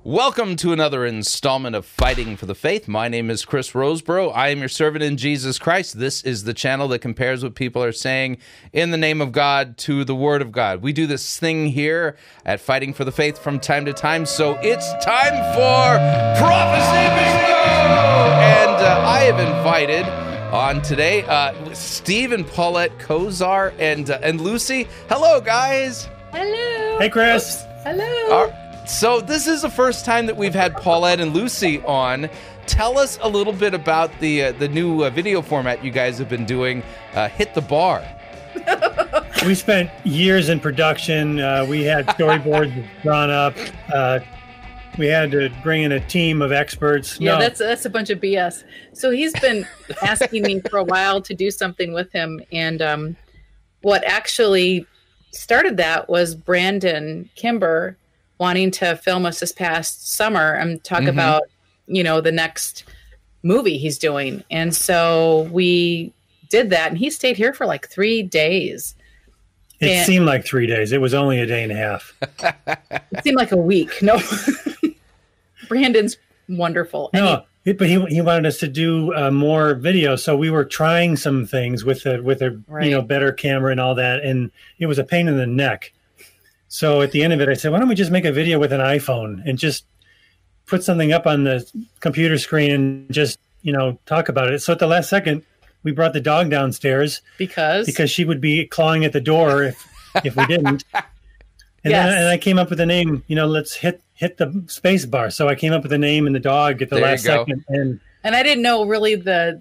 Welcome to another installment of Fighting for the Faith. My name is Chris Roseborough. I am your servant in Jesus Christ. This is the channel that compares what people are saying in the name of God to the Word of God. We do this thing here at Fighting for the Faith from time to time, so it's time for Prophecy Bingo! And I have invited on today Steve and Paulette Kozar and Lucy. Hello, guys. Hello. Hey, Chris. Hello. So this is the first time that we've had Paulette and Lucy on. Tell us a little bit about the new video format you guys have been doing, Hit the Bar. We spent years in production. We had storyboards drawn up. We had to bring in a team of experts. Yeah, that's a bunch of BS. So he's been asking me for a while to do something with him, and what actually started that was Brandon Kimber wanting to film us this past summer and talk about, the next movie he's doing. And so we did that, and he stayed here for like 3 days. It seemed like 3 days. It was only a day and a half. It seemed like a week. No, Brandon's wonderful. But he wanted us to do more video. So we were trying some things with a Right. better camera and all that. And it was a pain in the neck. So at the end of it, I said, why don't we just make a video with an iPhone and just put something up on the computer screen and just, talk about it. So at the last second, we brought the dog downstairs because she would be clawing at the door if we didn't. And Yes. then I came up with the name, let's hit the space bar. So I came up with the name and the dog at the There you last go. second. And I didn't know really the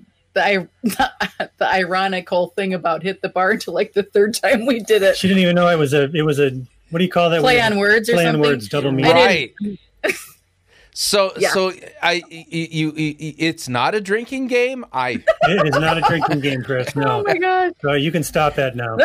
ironic whole thing about Hit the Bar until like the third time we did it. She didn't even know it was a what do you call that? Play on words or Play something? on words, double meaning. Right. So Yeah. it's not a drinking game. It is not a drinking game, Chris. No. Oh my God. So you can stop that now.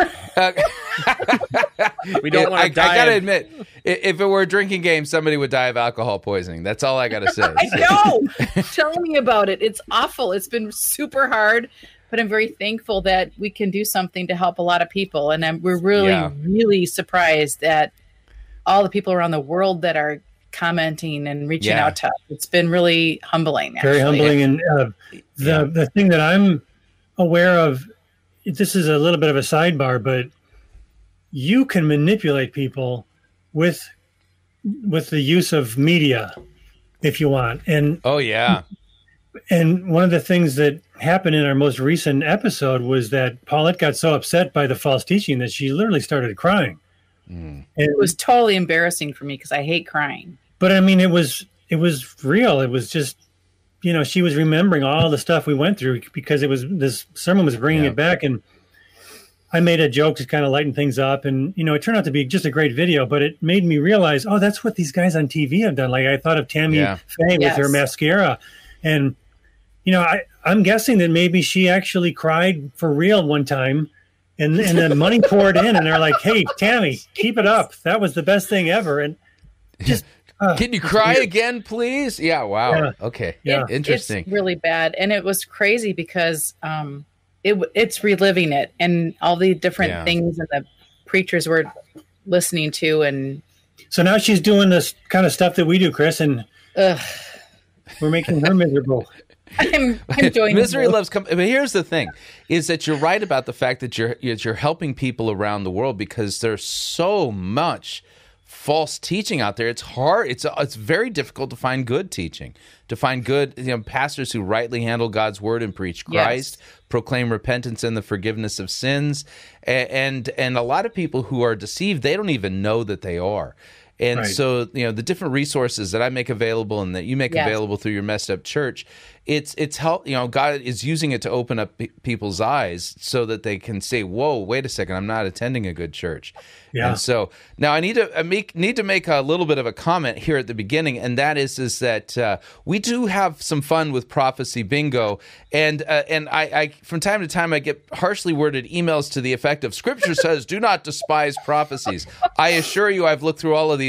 We don't want I to die. gotta admit, if it were a drinking game, somebody would die of alcohol poisoning. That's all I gotta say. I know. Tell me about it. It's awful. It's been super hard, but I'm very thankful that we can do something to help a lot of people. And we're really, really surprised at all the people around the world that are commenting and reaching out to us. It's been really humbling. Actually. Very humbling. And the thing that I'm aware of, this is a little bit of a sidebar, but you can manipulate people with the use of media if you want. And Oh yeah. And one of the things that happened in our most recent episode was that Paulette got so upset by the false teaching that she literally started crying. And It was totally embarrassing for me because I hate crying. But I mean, it was real. It was just, she was remembering all the stuff we went through because this sermon was bringing it back. And I made a joke to kind of lighten things up. And, it turned out to be just a great video, but it made me realize, oh, that's what these guys on TV have done. Like I thought of Tammy Faye with her mascara. And, I'm guessing that maybe she actually cried for real one time. And the money poured in, and they're like, "Hey, Tammy, keep it up. That was the best thing ever." And just Can you cry again, please? Yeah. Wow. Yeah. Okay. Yeah. Interesting. It's really bad. And it was crazy because it's reliving it and all the different things that the preachers were listening to. And so now she's doing this kind of stuff that we do, Chris, and we're making her miserable. I'm joining Misery you. loves company. But here's the thing: is that you're right about the fact that you're helping people around the world because there's so much false teaching out there. It's hard. It's very difficult to find good teaching, to find good pastors who rightly handle God's word and preach Christ, proclaim repentance and the forgiveness of sins, and a lot of people who are deceived, they don't even know that they are. And so, the different resources that I make available and that you make available through your messed up church, it's help. God is using it to open up people's eyes so that they can say, "Whoa, wait a second, I'm not attending a good church." Yeah. And so now I need to make a little bit of a comment here at the beginning, and that is that we do have some fun with Prophecy Bingo, and I from time to time I get harshly worded emails to the effect of "Scripture says do not despise prophecies." I assure you, I've looked through all of these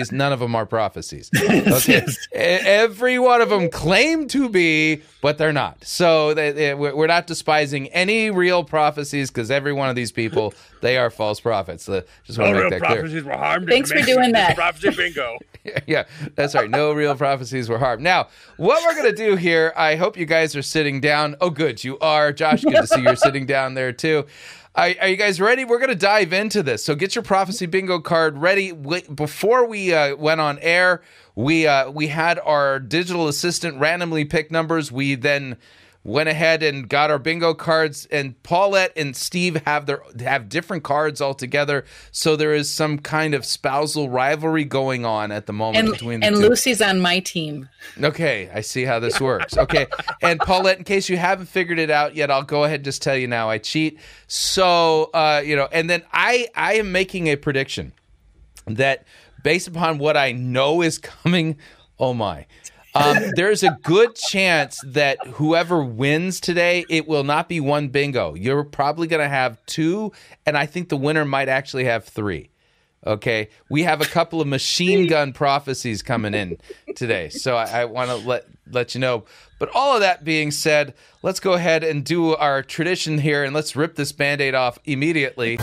prophecies. None of them are prophecies. Okay, every one of them claim to be, but they're not. So we're not despising any real prophecies because every one of these people, they are false prophets. Just want to make that clear. Prophecies were harmed. Thanks for doing that. Prophecy bingo. Yeah, that's right. No real prophecies were harmed. Now, what we're going to do here, I hope you guys are sitting down. Oh, good. You are. Josh, good to see you're sitting down there, too. Are you guys ready? We're going to dive into this. So get your prophecy bingo card ready. Before we went on air, we had our digital assistant randomly pick numbers. We then went ahead and got our bingo cards, and Paulette and Steve have different cards altogether. So there is some kind of spousal rivalry going on at the moment between the two. And Lucy's on my team. Okay, I see how this works. Okay, and Paulette, in case you haven't figured it out yet, I'll go ahead and just tell you now. I cheat. So and then I am making a prediction that based upon what I know is coming. Oh my. There's a good chance that whoever wins today, it will not be one bingo. You're probably going to have two, and I think the winner might actually have three. Okay, we have a couple of machine gun prophecies coming in today, so I want to let you know. But all of that being said, let's go ahead and do our tradition here, and let's rip this Band-Aid off immediately.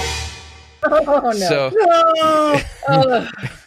Oh no!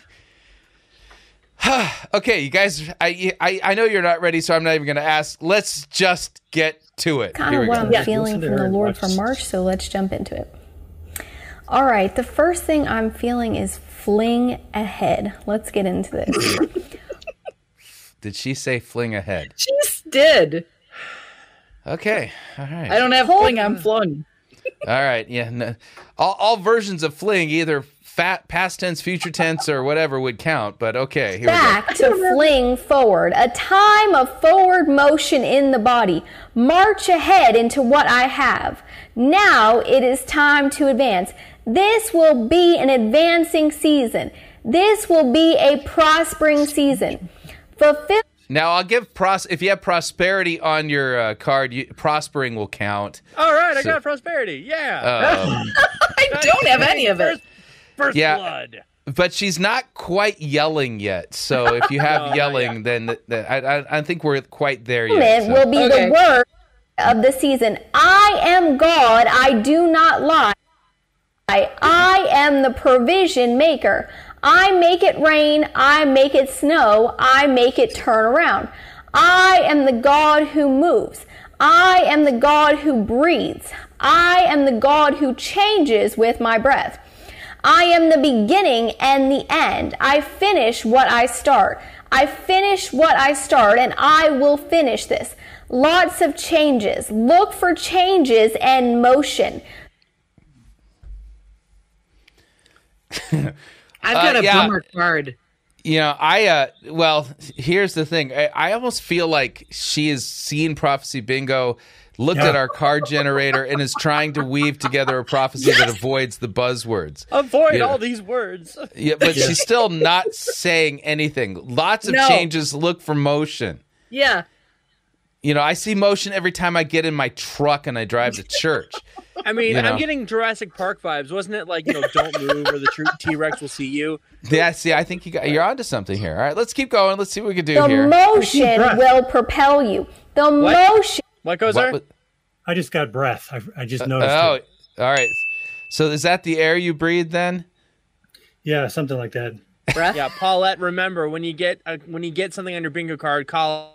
Okay, you guys, I know you're not ready, so I'm not even going to ask. Let's just get to it. Kind of what I'm feeling from the Lord for March, so let's jump into it. All right, the first thing I'm feeling is fling ahead. Let's get into this. Did she say fling ahead? She did. Okay, all right. I don't have fling, I'm flung. All right, yeah. No, all versions of fling, either past tense, future tense, or whatever would count, but okay, here Back we go. to fling forward, a time of forward motion in the body. March ahead into what I have. Now it is time to advance. This will be an advancing season. This will be a prospering season. Fulfill. Now I'll give if you have prosperity on your card, prospering will count. All right, I got prosperity. Yeah. I don't have any of it. First blood. But she's not quite yelling yet. So if you have yelling, then I think we're quite there yet. So. Will be the word of the season. I am God. I do not lie. I am the provision maker. I make it rain. I make it snow. I make it turn around. I am the God who moves. I am the God who breathes. I am the God who changes with my breath. I am the beginning and the end. I finish what I start. I finish what I start, and I will finish this. Lots of changes. Look for changes and motion. I've got a bummer card. You know, well, here's the thing. I almost feel like she has seen Prophecy Bingo, looked at our card generator, and is trying to weave together a prophecy that avoids the buzzwords. Avoid all these words. Yeah, but she's still not saying anything. Lots of changes. Look for motion. Yeah. You know, I see motion every time I get in my truck and I drive to church. I mean, I'm getting Jurassic Park vibes. Wasn't it like, don't move or the T-Rex will see you? Yeah, see, I think you're onto something here. All right, let's keep going. Let's see what we can do The here. motion will propel you. The motion. What goes there? I just got breath. I just noticed it. All right. So is that the air you breathe then? Yeah, something like that. Breath? Yeah, Paulette, remember, when you get something on your bingo card, call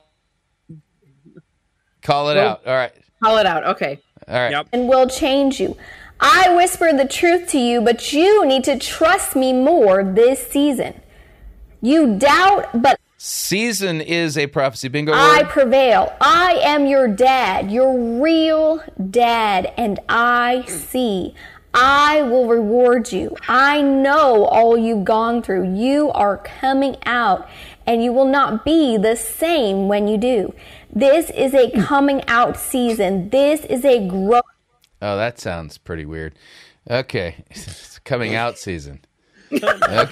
it out. All right. Call it out. Okay. All right. Yep. And will change you. I whisper the truth to you, but you need to trust me more this season. You doubt, but season is a prophecy bingo I word. prevail. I am your dad, your real dad, and I see. I will reward you. I know all you've gone through. You are coming out, and you will not be the same when you do. This is a coming out season. This is a growth. Oh, that sounds pretty weird. Okay. It's coming out season. Okay.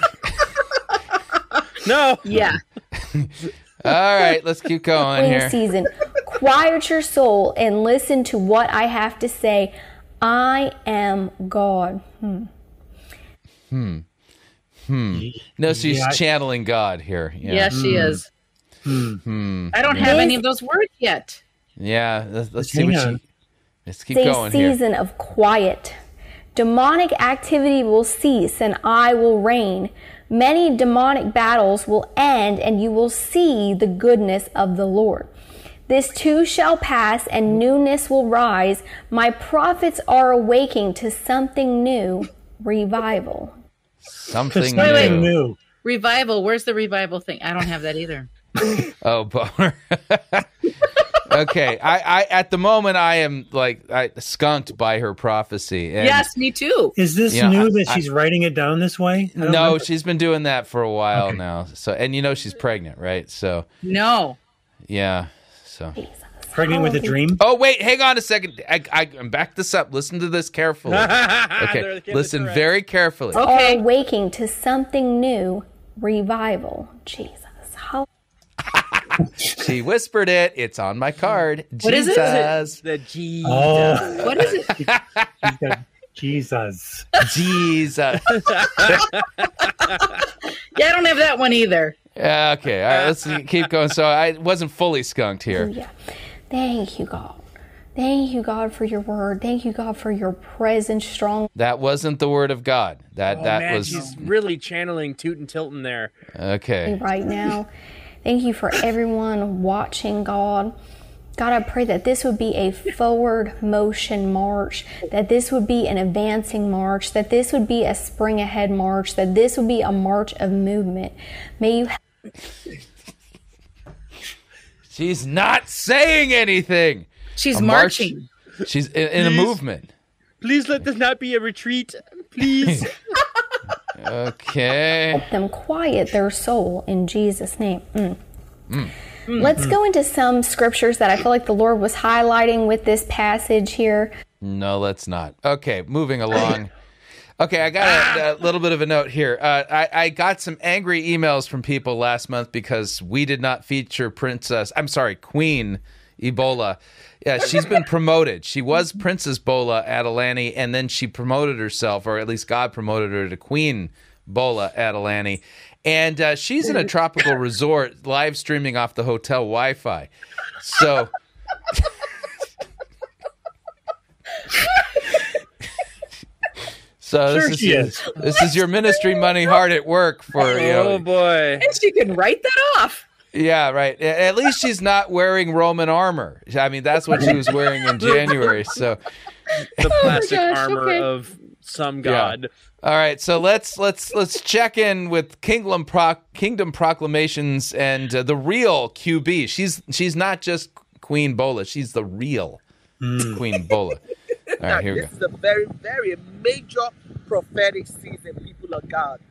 No. Yeah. All right, let's keep going here. Season. Quiet your soul and listen to what I have to say. I am God. No, she's channeling God here. Yeah. Yes, she is. I don't have any of those words yet. Yeah, let's see what she. Let's keep It's a going here. season of quiet. Demonic activity will cease and I will reign. Many demonic battles will end and you will see the goodness of the Lord. This too shall pass and newness will rise. My prophets are awaking to something new, revival. Something Something new. new. Revival. Where's the revival thing? I don't have that either. Oh, boner. Okay, I at the moment I am skunked by her prophecy. And Yes, me too. Is this new that she's writing it down this way? I don't no, remember. she's been doing that for a while now. So, and she's pregnant, right? So, No. yeah. So, Pregnant with a dream? oh wait, hang on a second. I'm back this up. Listen to this carefully. Okay, listen very carefully. Okay. Are awaking to something new, revival. Jesus. She whispered it. It's on my card. What is it? Jesus. The G. Oh, What is it? he's got Jesus. Jesus. Yeah, I don't have that one either. Yeah, okay, all right, let's keep going. So I wasn't fully skunked here. Yeah. Thank you, God. Thank you, God, for your word. Thank you, God, for your presence strong. That wasn't the word of God. That was She's really channeling Toot and Tilton there. okay. Right now. Thank you for everyone watching, God. God, I pray that this would be a forward motion march, that this would be an advancing march, that this would be a spring ahead march, that this would be a march of movement. May you She's not saying anything. She's A march? marching. She's in a movement. Please let this not be a retreat. Please. Okay. help them quiet their soul in Jesus' name. Let's go into some scriptures that I feel like the Lord was highlighting with this passage here. No, let's not. Okay, moving along. Okay, I got a little bit of a note here. I got some angry emails from people last month because we did not feature Queen Ebola. Yeah, she's been promoted. She was Princess Bola Adelani, and then she promoted herself, or at least God promoted her to Queen Bola Adelani. And she's in a tropical resort live streaming off the hotel Wi-Fi. So... So this is your ministry money hard at work for Oh boy. And she can write that off. Yeah, right. At least she's not wearing Roman armor. I mean, that's what she was wearing in January. So, The plastic gosh, armor okay. of some god. all right. So let's check in with Kingdom Proclamations and the real QB. She's not just Queen Bola. She's the real Queen Bola. All right, here we go. This is a very, very major prophetic season, people of God.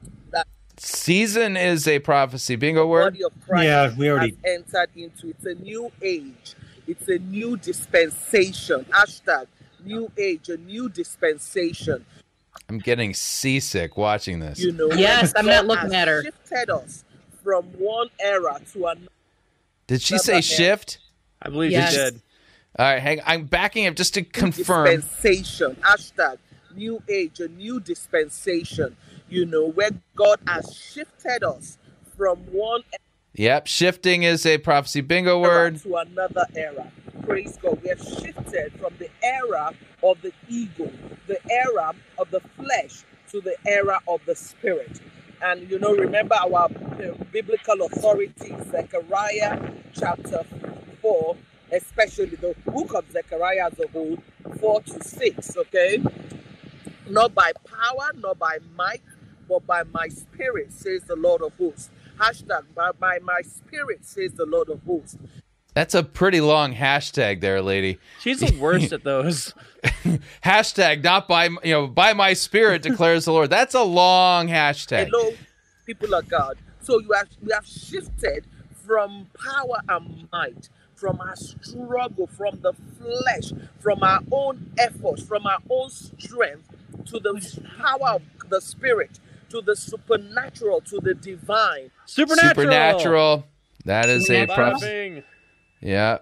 Season is a prophecy. Bingo word. Body of Christ Yeah, we already- has entered into. It's a new age. It's a new dispensation. Hashtag new age, a new dispensation. I'm getting seasick watching this. You know, Yes, I'm not God looking has at her. Shifted us from one era to another. Did she say shift? I believe Yes. she did. All right, hang. I'm backing up just to confirm. Dispensation. Hashtag new age, a new dispensation. You know, where God has shifted us from one Yep, shifting is a prophecy. Bingo era word. to another era. Praise God. We have shifted from the era of the ego, the era of the flesh, to the era of the spirit. And you know, remember our biblical authority, Zechariah chapter 4, especially the book of Zechariah as a whole, 4 to 6, okay? Not by power, not by might, but by my spirit, says the Lord of hosts. Hashtag, by my spirit, says the Lord of hosts. That's a pretty long hashtag there, lady. She's the worst at those. Hashtag not by my spirit declares the Lord. That's a long hashtag. Hello, people of God. So we have shifted from power and might, from our struggle, from the flesh, from our own efforts, from our own strength, to the power of the spirit, to the supernatural, to the divine. Supernatural. That is a prophecy. Bing. Yeah.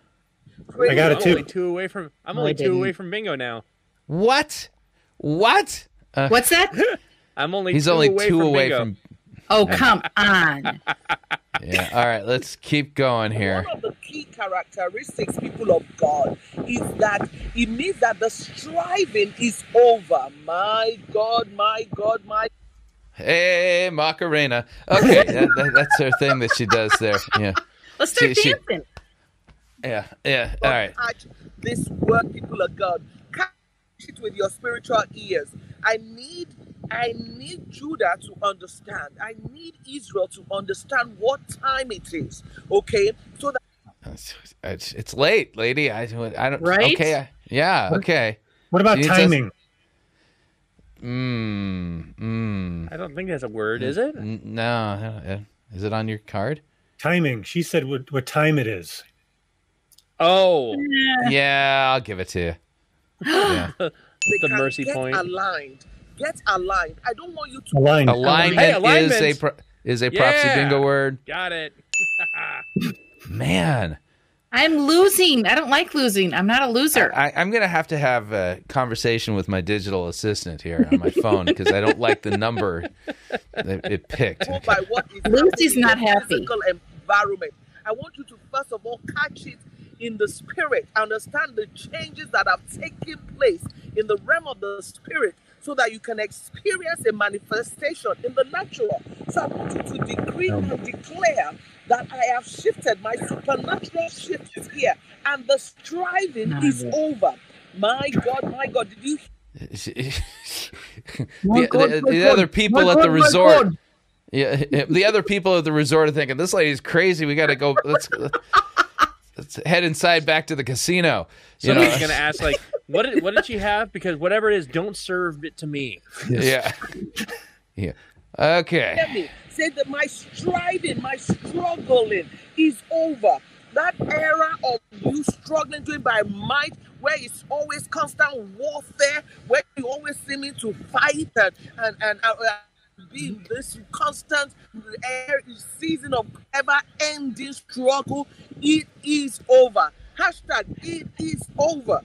I got it I'm too. only two away from. I'm only two away from bingo now. What? What's that? I'm only He's two only away two from away bingo. from. Oh, come on. Yeah. All right, let's keep going here. One of the key characteristics, people of God, is that it means that the striving is over. My God, my God, my. Hey, Macarena. Okay, that's her thing that she does there. Yeah. Let's start She- dancing. Yeah. All right. Catch this word, people of God. Catch it with your spiritual ears. I need Judah to understand. I need Israel to understand what time it is. Okay, so that It's late, lady. I don't. Right? Okay. Yeah. Okay. What about She needs us- timing? I don't think that's a word, is it? No. Is it on your card? Timing. She said what time it is. Oh, Yeah, I'll give it to you. Yeah. they the can mercy get point. aligned. Get aligned. I don't want you to. Aligned. Alignment, Hey, alignment. is a prophecy Yeah. bingo word. got it. Man, I'm losing. I don't like losing. I'm not a loser. I'm gonna have a conversation with my digital assistant here on my phone because I don't like the number that it picked. Go by what is Lucy's happening in not the happy. Physical environment. I want you to first of all catch it in the spirit. Understand the changes that have taken place in the realm of the spirit, so that you can experience a manifestation in the natural. So I want you to decree and declare that I have shifted. My supernatural shift is here, and the striving is over. My God, did you? The other people at the resort. Yeah, the other people at the resort are thinking this lady's crazy. We got to go. Let's head inside back to the casino. You know? Somebody's gonna ask like, what did she have? Because whatever it is, don't serve it to me. Yeah. Okay. Hear me. Say that my striving, my struggling is over. That era of you struggling doing by might, where it's always constant warfare, where you always seeming to fight and be in this constant season of ever-ending struggle, it is over. Hashtag, it is over.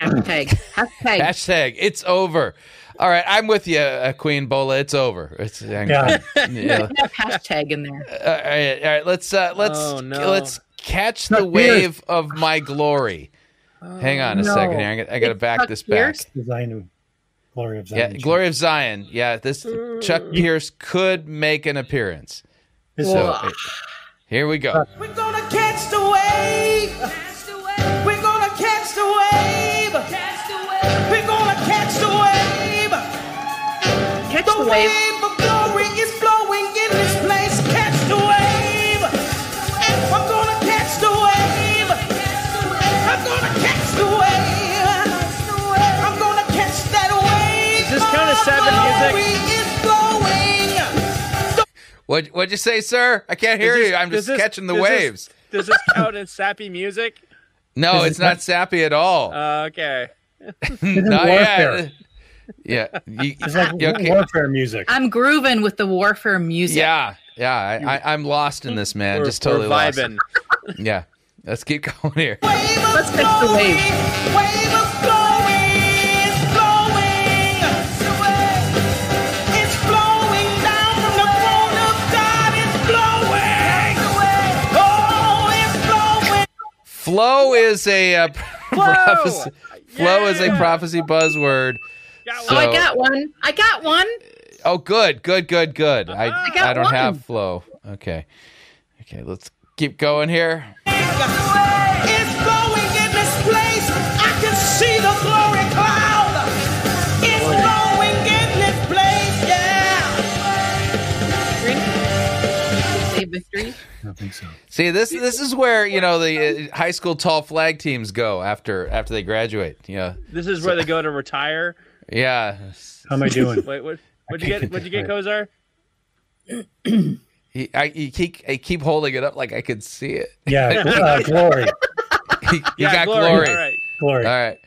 Hashtag, it's over. All right, I'm with you, Queen Bola. It's over. It's Yeah. Have hashtag in there. All right. Let's Oh, no. let's catch the Chuck Pierce. wave of my glory. Hang on a second here. I got to back Chuck this Pierce? back. Design Glory of Yeah, Zion. Glory of Zion. Yeah, this Chuck Pierce could make an appearance. So here we go. We're gonna catch the wave. We're gonna catch the wave. We're gonna catch the wave. Catch The the wave. wave of glory is flowing in this place. Catch the wave. I'm gonna catch the wave. I'm gonna catch the wave. I'm gonna catch that wave. Is this kind of sad Glory music? is flowing. What'd you say, sir? I can't hear you. I'm just catching the waves. Does this count as sappy music? No, it's not sappy at all. Okay. Not warfare. yet. Yeah. It's like Okay. warfare music. I'm grooving with the warfare music. Yeah. I'm lost in this, man. We're- Just totally we're lost. vibing. Yeah. Let's keep going here. Let's catch the wave. Wave of glory is flowing. It's flowing down from the throne of God. It's flowing. Oh, it's flowing. Flow is a prophecy. Flow is a prophecy buzzword. Got So- Oh, I got one. I got one. Oh, good. I got don't one. have flow. Okay, let's keep going here. It's flowing in this place. I can see the glory cloud. It's flowing in this place. Yeah. Say victory. I don't think so. See, this is where the high school tall flag teams go after they graduate. Yeah, This is where they go to retire. yeah. How am I doing? Wait, what'd you get? What'd you get, Kozar? I keep holding it up like I could see it. Yeah, glory. You got glory. All right. Glory. All right.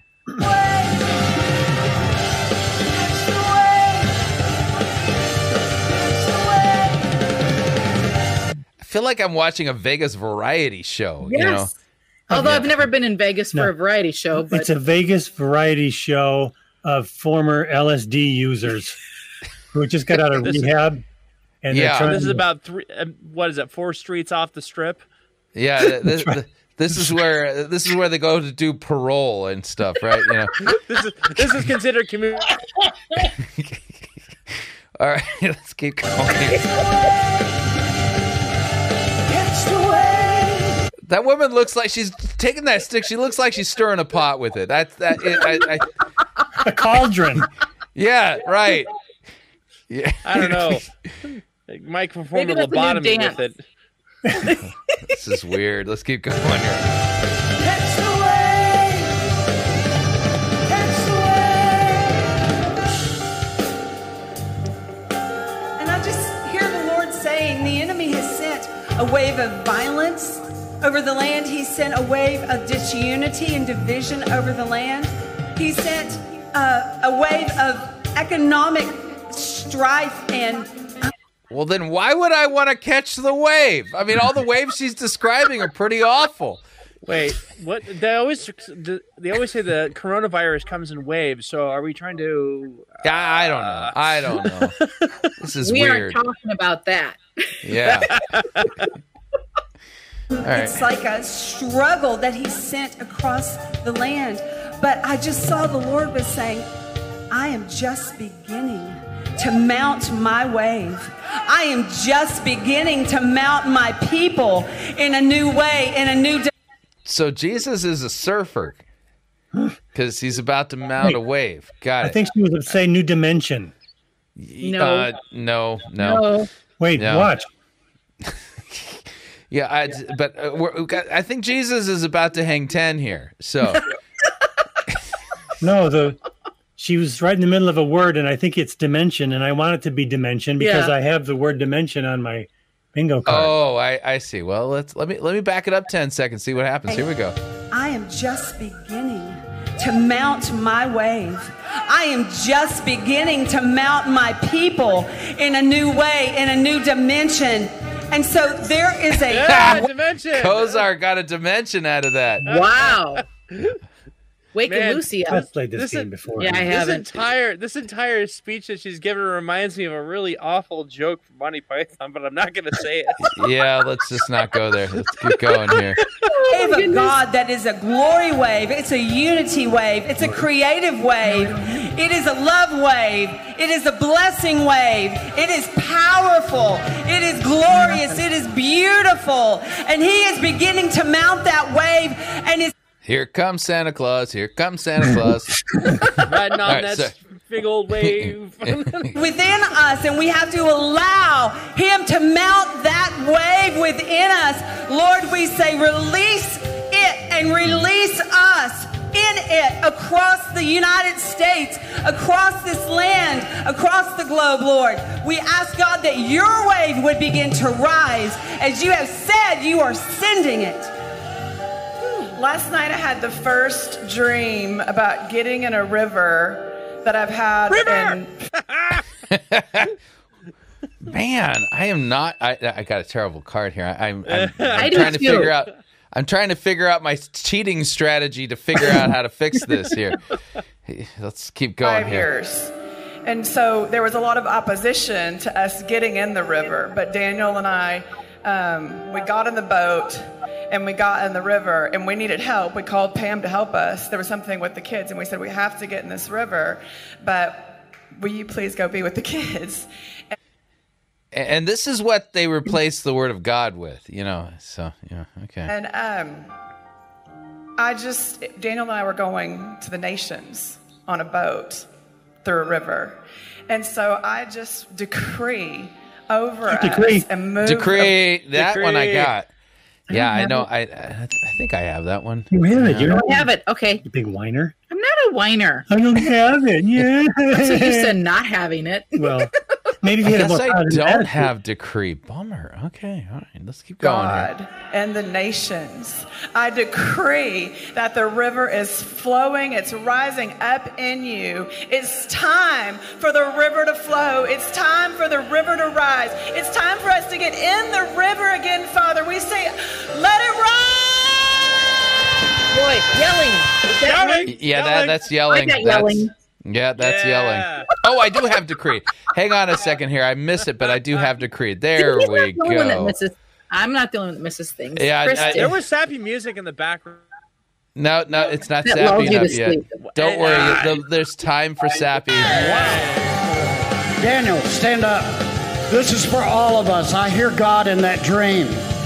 I feel like I'm watching a Vegas variety show. Yes. Although I've never been in Vegas for No. a variety show, but It's a Vegas variety show of former LSD users. who just got out of rehab. And Yeah. they're trying This is to- about 4 streets off the strip. Yeah, this is where they go to do parole and stuff, right? You know. This is considered community. All right, let's keep going. Catch the wave. That woman looks like she's taking that stick. She looks like she's stirring a pot with it. a cauldron. Yeah, right. Yeah, I don't know. Mike performed Maybe a that's a new lobotomy dance. with it. This is weird. Let's keep going here. Catch the wave. Catch the wave. And I just hear the Lord saying the enemy has sent a wave of violence over the land. He sent a wave of disunity and division over the land. He sent a wave of economic strife and Well, then why would I want to catch the wave? I mean, all the waves she's describing are pretty awful. Wait, what? They always say the coronavirus comes in waves. So are we trying to? I don't know. I don't know. This is We weird. aren't talking about that. Yeah. All right. it's like a struggle that he sent across the land. But I just saw the Lord was saying, I am just beginning to mount my wave. I am just beginning to mount my people in a new way, in a new So Jesus is a surfer because he's about to mount a wave. Got it. I think she was saying new dimension. No. No. No. Wait, No. watch. Yeah, I think Jesus is about to hang 10 here. So No, she was right in the middle of a word, and I think it's dimension, and I want it to be dimension because Yeah. I have the word dimension on my bingo card. oh, I see. Well, let me back it up 10 seconds. See what happens. Here we go. I am just beginning to mount my wave. I am just beginning to mount my people in a new way, in a new dimension. And so there is a Yeah, dimension. Kozar got a dimension out of that. Wow. Waking Man, Lucy I've up. played this This game is- before. Yeah, I This haven't. entire speech that she's given reminds me of a really awful joke from Monty Python, but I'm not going to say it. Yeah, let's just not go there. Let's keep going here. wave of God that is a glory wave. It's a unity wave. It's a creative wave. It is a love wave. It is a blessing wave. It is powerful. It is glorious. It is beautiful. And he is beginning to mount that wave and is Here comes Santa Claus. Here comes Santa Claus. Riding on right, that so- big old wave. within us, and we have to allow him to mount that wave within us. Lord, we say release it and release us in it across the United States, across this land, across the globe, Lord. We ask God that your wave would begin to rise. As you have said, you are sending it. Last night I had the first dream about getting in a river that I've had. Man, I am not. I got a terrible card here. I'm I do trying to too. figure out. I'm trying to figure out my cheating strategy to figure out how to fix this here. Let's keep going 5 here. years. And so there was a lot of opposition to us getting in the river. But Daniel and I, we got in the boat and we got in the river and we needed help. We called Pam to help us. There was something with the kids and we said, we have to get in this river, but will you please go be with the kids? And this is what they replaced the word of God with, you know. So yeah, okay. And Daniel and I were going to the nations on a boat through a river. And so I just decree over us and move. Decree that one I Decree. got. Yeah, I have know. I think I have that one. You have it. You I don't don't have it. Okay. You big whiner. I'm not a whiner. I don't have it. Yeah. I'm so used to not having it. Well, maybe if I you had a guess more I positive don't attitude. have decree. Bummer. Okay, all right. Let's keep going here. God and the nations. I decree that the river is flowing, it's rising up in you. It's time for the river to flow. It's time for the river to rise. It's time for us to get in the river again, Father. We say, let it rise! Boy, yelling. Is that Yelling. right? Yeah, Yelling. that's yelling. I got That's- yelling. Yeah, that's Yeah. yelling. Oh, Oh, I do have decree. Hang on a second here. I missed it, but I do have decree. There He's we not the only one that go. misses. I'm not the only one that misses things. Yeah, Chris I- did. There was sappy music in the background. No, it's not That sappy lulled you to enough yet. sleep. Don't worry. There's time for sappy. Daniel, stand up. This is for all of us. I hear God in that dream.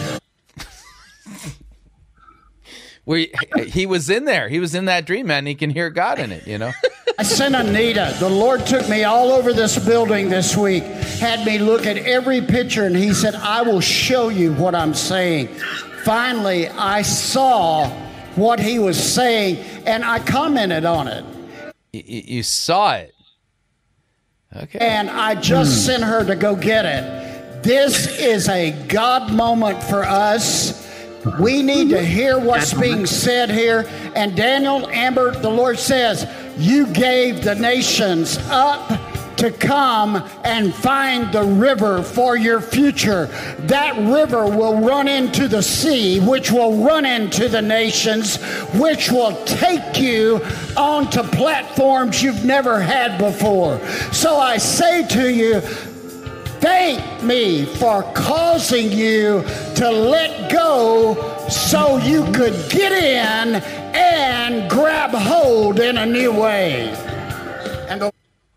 He was in there. He was in that dream, man. He can hear God in it, you know? I sent Anita. The Lord took me all over this building this week, had me look at every picture, and he said, I will show you what I'm saying. Finally, I saw what he was saying, and I commented on it. You saw it. Okay. And I just sent her to go get it. This is a God moment for us. We need to hear what's being said here. And Daniel, Amber, the Lord says, you gave the nations up to come and find the river for your future. That river will run into the sea, which will run into the nations, which will take you onto platforms you've never had before. So I say to you, thank me for causing you to let go so you could get in and grab hold in a new way. And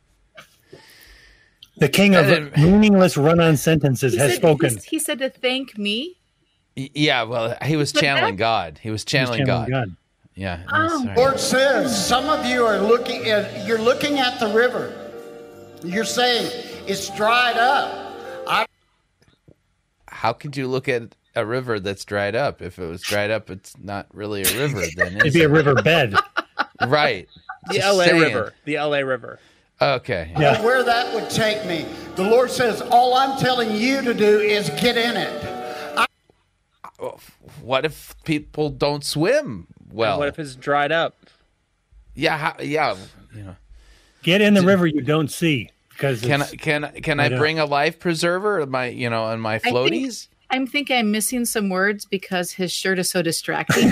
The king of meaningless run-on sentences has spoken. He said to thank me. Yeah, well, he was channeling God. He was channeling God. Yeah. Oh. That's right. Lord says, some of you are looking at the river. You're saying it's dried up. How could you look at a river that's dried up? If it was dried up, it's not really a river then. It'd be a river bed. Right. The Just LA saying. River. The LA River. Okay. Yeah. Where that would take me. The Lord says, all I'm telling you to do is get in it. What if people don't swim well? And what if it's dried up? Yeah, you know. Get in the river you don't see. Because Can I bring a life preserver in my on my floaties? I think I'm missing some words because his shirt is so distracting.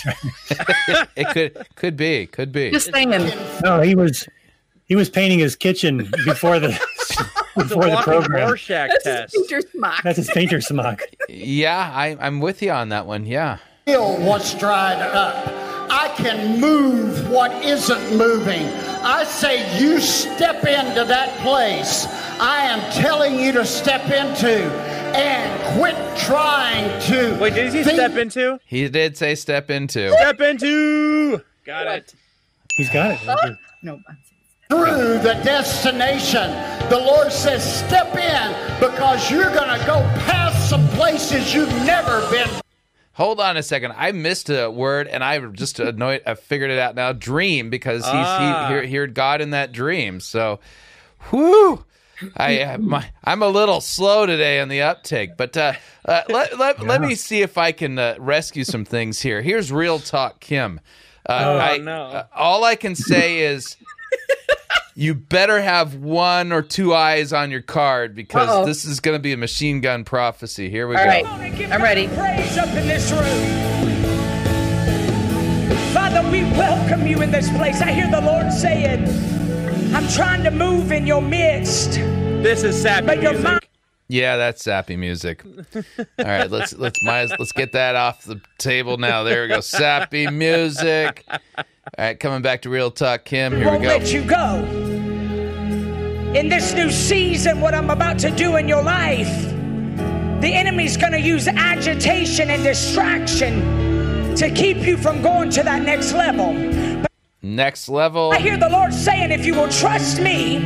It could be. Just saying. No, he was painting his kitchen before the program. Rorschach That's test. his painter's smock. That's his painter smock. Yeah, I'm with you on that one. Yeah. Feel what's dried up. I can move what isn't moving. I say you step into that place I am telling you to step into and quit trying to. Wait, did he say step into? He did say step into. Step into. Got it. He's got it. No. Through the destination. The Lord says step in because you're going to go past some places you've never been. Hold on a second. I missed a word, and I just annoyed. I figured it out now. Dream, because he heard God in that dream. So, whew. I'm a little slow today on the uptake, but let me see if I can rescue some things here. Here's Real Talk, Kim. All I can say is you better have one or two eyes on your card because this is going to be a machine gun prophecy. Here we go. All right, I'm ready. Praise up in this room. Father, we welcome you in this place. I hear the Lord saying, I'm trying to move in your midst. This is sappy music. Yeah, that's sappy music. All right, let's get that off the table now. There we go. Sappy music. All right, coming back to Real Talk, Kim. Here we Won't go. let you go. In this new season, what I'm about to do in your life, the enemy's going to use agitation and distraction to keep you from going to that next level. But next level. I hear the Lord saying, if you will trust me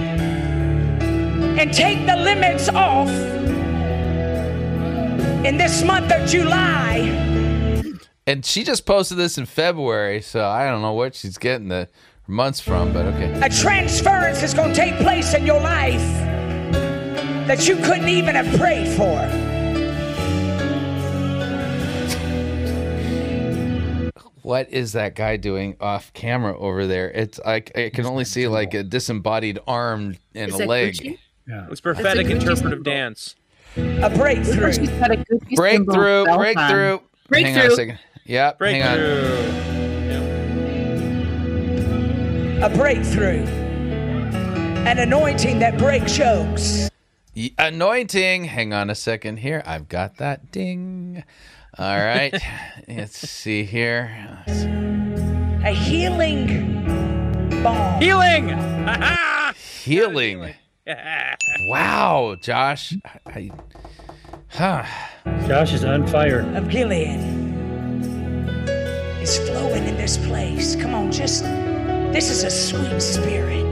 and take the limits off in this month of July. And she just posted this in February, so I don't know what she's getting the months from, but okay. A transference is going to take place in your life that you couldn't even have prayed for. What is that guy doing off camera over there? It's like I can only see like a disembodied arm and a leg. Gucci? Yeah. It's prophetic interpretive dance. A breakthrough. She's got a Gucci Breakthrough. symbol belt on. Hang on a Breakthrough. second. Yep, hang on. A breakthrough. An anointing that breaks yokes. Anointing. Hang on a second here. I've got that. Ding. All right. Let's see here. A healing balm. Healing. Healing. Wow, Josh. Josh is on fire. Of Gilead is flowing in this place. Come on, this is a sweet spirit.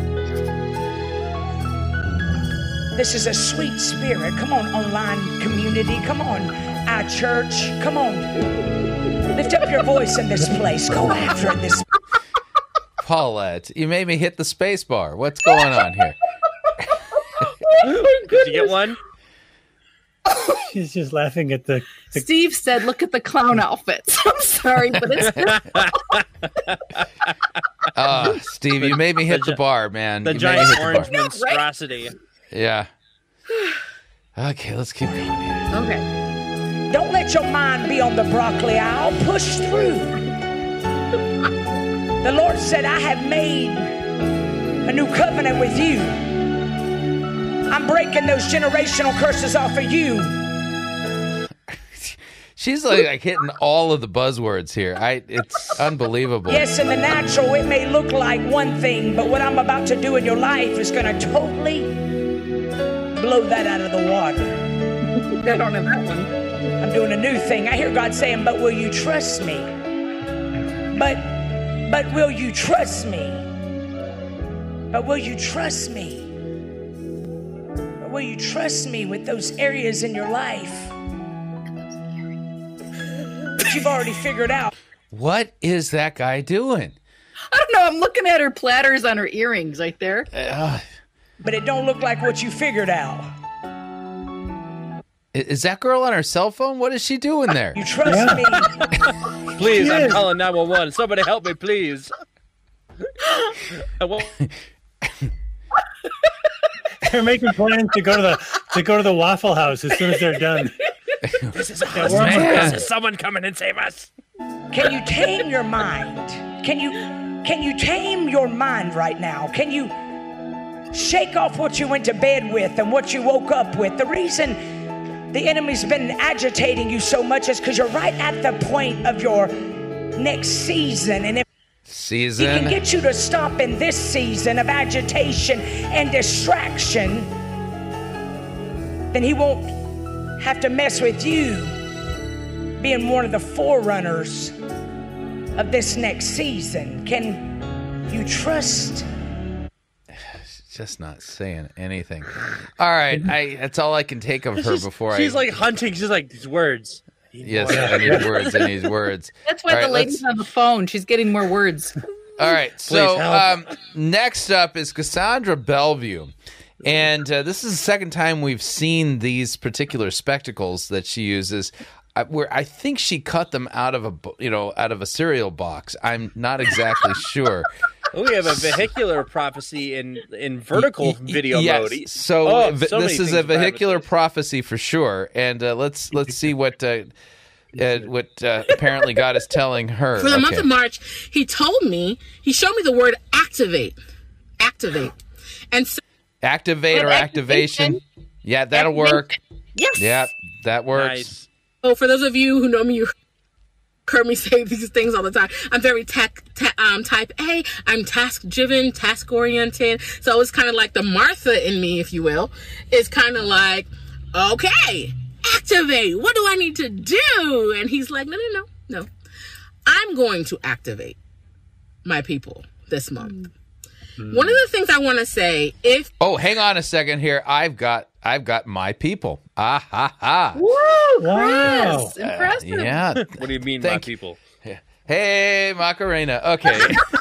This is a sweet spirit. Come on, online community. Come on, our church. Come on. Lift up your voice in this place. Go after it this. Paulette, you made me hit the space bar. What's going on here? Did you get one? She's just laughing at the Steve said, look at the clown outfits. I'm sorry, but it's Steve, you made me hit the bar, man. The You giant made me hit orange the bar. monstrosity. Yeah. Okay, let's keep going here. okay. Don't let your mind be on the broccoli aisle. Push through. The Lord said, I have made a new covenant with you. I'm breaking those generational curses off of you. She's like hitting all of the buzzwords here. It's unbelievable. Yes, in the natural, it may look like one thing, but what I'm about to do in your life is going to totally blow that out of the water. I don't have that one. I'm doing a new thing. I hear God saying, but will you trust me? But will you trust me? But will you trust me? But will you trust me with those areas in your life that you've already figured out? What is that guy doing? I don't know. I'm looking at her platters on her earrings right there. But it don't look like what you figured out. Is that girl on her cell phone? What is she doing there? You trust me? Please, I'm calling 911. Somebody help me, please. They're making plans to go to the Waffle House as soon as they're done. This is us. Someone coming and save us. Can you tame your mind? Can you tame your mind right now? Can you shake off what you went to bed with and what you woke up with? The reason the enemy's been agitating you so much is because you're right at the point of your next season. And if he can get you to stop in this season of agitation and distraction, then he won't have to mess with you being one of the forerunners of this next season. Can you trust? Just not saying anything. All right, that's all I can take of her before She's like hunting. She's like, these words. Yes, I need words. I need words. That's why All the right, lady's on the phone. She's getting more words. All right, so next up is Cassandra Bellevue. And this is the second time we've seen these particular spectacles that she uses. Where I think she cut them out of a cereal box. I'm not exactly sure. We have a vehicular prophecy in vertical video mode. So this is a vehicular prophecy for sure. And let's see what apparently God is telling her. For the month of March, he showed me the word activate. And so, activate or activation. Yeah, that'll work. Yes. Yeah, that works. Nice. So for those of you who know me, you heard me say these things all the time. I'm very type A. I'm task-driven, task-oriented. So it's kind of like the Martha in me, if you will, is kind of like, okay, activate. What do I need to do? And he's like, no. I'm going to activate my people this month. One of the things I want to say, hang on a second here. I've got my people. Ah ha ha. Woo! Wow. Chris, impressive. Yeah. What do you mean, my people? Hey, Macarena. Okay.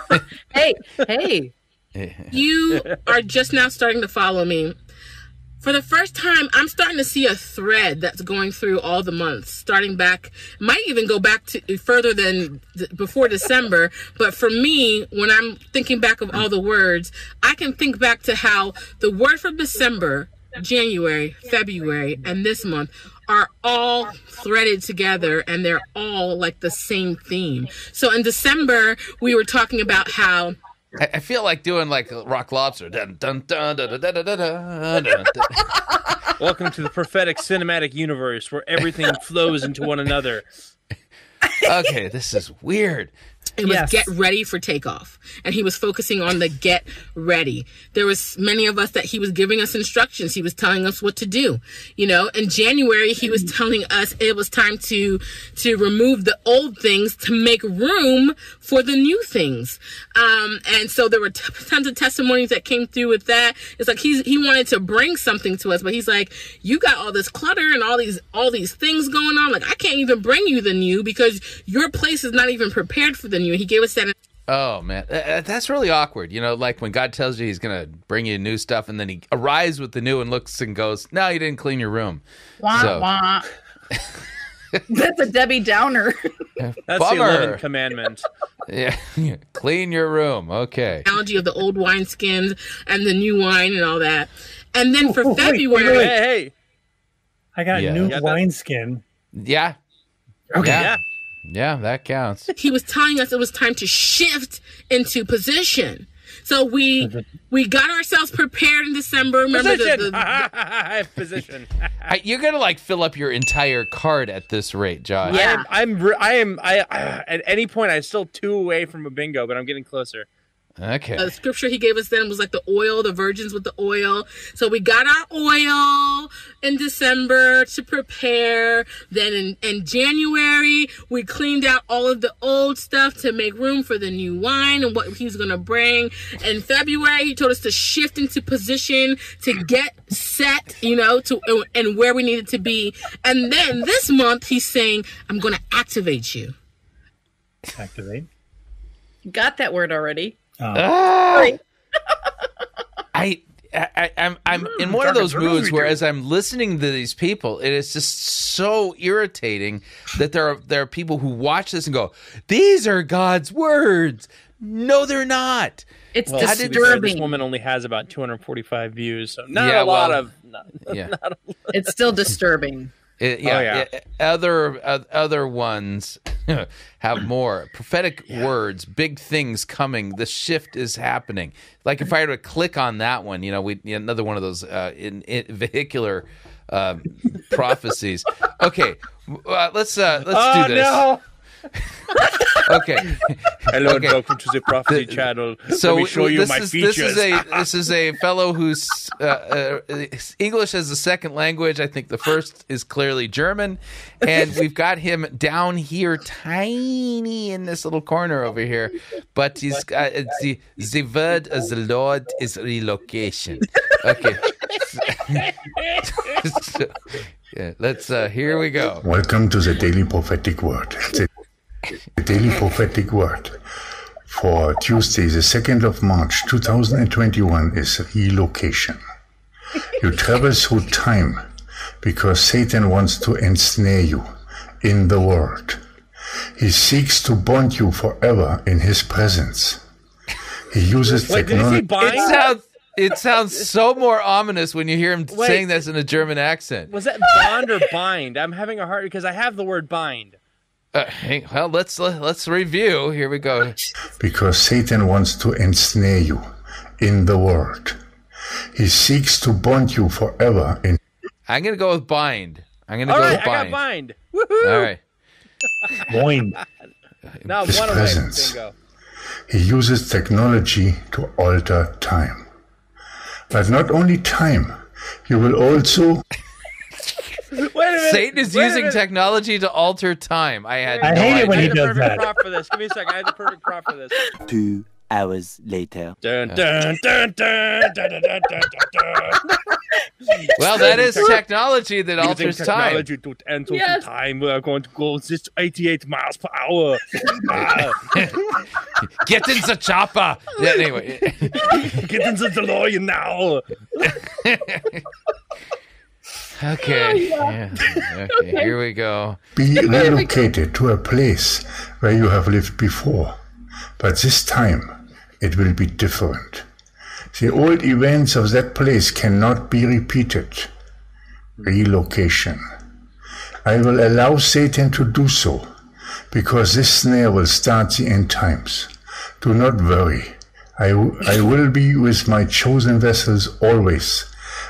Hey. you are just now starting to follow me. For the first time, I'm starting to see a thread that's going through all the months, starting back, might even go back to further than before December. But for me, when I'm thinking back of all the words, I can think back to how the word for December, January, February, and this month are all threaded together, and they're all like the same theme. So in December, we were talking about how I feel like doing like Rock Lobster. Dun, dun, dun, dun, dun, dun, dun, dun, dun, dun. Welcome to the prophetic cinematic universe where everything flows into one another. Okay, this is weird. It was get ready for takeoff. And he was focusing on the get ready. There was many of us that he was giving us instructions. He was telling us what to do. You know, in January, he was telling us it was time to remove the old things to make room for the new things. And so there were tons of testimonies that came through with that. It's like he wanted to bring something to us, but he's like, you got all this clutter and all these things going on. Like, I can't even bring you the new because your place is not even prepared for the new. He gave us that. Oh man, that's really awkward. You know, like when God tells you He's gonna bring you new stuff, and then He arrives with the new and looks and goes, "No, you didn't clean your room." Wah, wah. That's a Debbie Downer. That's Bummer. the 11th commandment. Yeah, clean your room. Okay. Analogy of the old wine skins and the new wine and all that. And then for February, wait. Hey, I got Yeah. new Yeah, wineskin. Yeah. Okay. Yeah. Yeah, that counts. he was telling us it was time to shift into position. So we got ourselves prepared in December. Remember position. You're gonna like fill up your entire card at this rate, Josh. Yeah. I at any point I'm still 2 away from a bingo, but I'm getting closer. Okay. The scripture he gave us then was like the oil, the virgins with the oil. So we got our oil in December to prepare. Then in January, we cleaned out all of the old stuff to make room for the new wine and what he's going to bring. In February, he told us to shift into position, to get set, you know, and where we needed to be. And then this month, he's saying, I'm going to activate you. Activate. Got that word already. I'm in one of those moods where as I'm listening to these people, it is just so irritating that there are people who watch this and go, "These are God's words." No, they're not. It's This woman only has about 245 views, so not a lot of. It's still disturbing. Other ones have more prophetic words, big things coming. The shift is happening. Like if I were to click on that one, another one of those vehicular prophecies. Okay, let's do this. No. Okay. Hello and welcome to the Prophecy Channel. So let me show you my features. This is a fellow who's English as a second language. I think the first is clearly German, and we've got him down here, tiny in this little corner over here. But he's the word of the Lord is relocation. Okay. Let's here we go. Welcome to the Daily Prophetic Word. The Daily Prophetic Word for Tuesday, the 2nd of March, 2021 is relocation. You travel through time because Satan wants to ensnare you in the world. He seeks to bond you forever in his presence. He uses technology. It sounds so more ominous when you hear him saying this in a German accent. Was that bond or bind? I'm having a hard because I have the word bind. Well, let's review. Here we go. Because Satan wants to ensnare you in the world. He seeks to bond you forever in. I'm gonna go with bind. I got bind. Woohoo! All right. Boing. Now his one away. presence. Bingo. He uses technology to alter time. But not only time, you will also. Wait a minute. Satan is using technology to alter time. I hate it when he does that. Prop for this. Give me a second. I have the perfect prop for this. 2 hours later. Dun, dun, dun, dun, dun, dun, dun, dun, dun. Well, that is technology that alters Using time. technology to enter time. We are going to go 88 miles per hour. Get in the chopper. Yeah, anyway. Get into the DeLorean now. Okay. Yeah. Okay. Here we go. Be relocated to a place where you have lived before. But this time, it will be different. The old events of that place cannot be repeated. Relocation. I will allow Satan to do so, because this snare will start the end times. Do not worry. I will be with my chosen vessels always.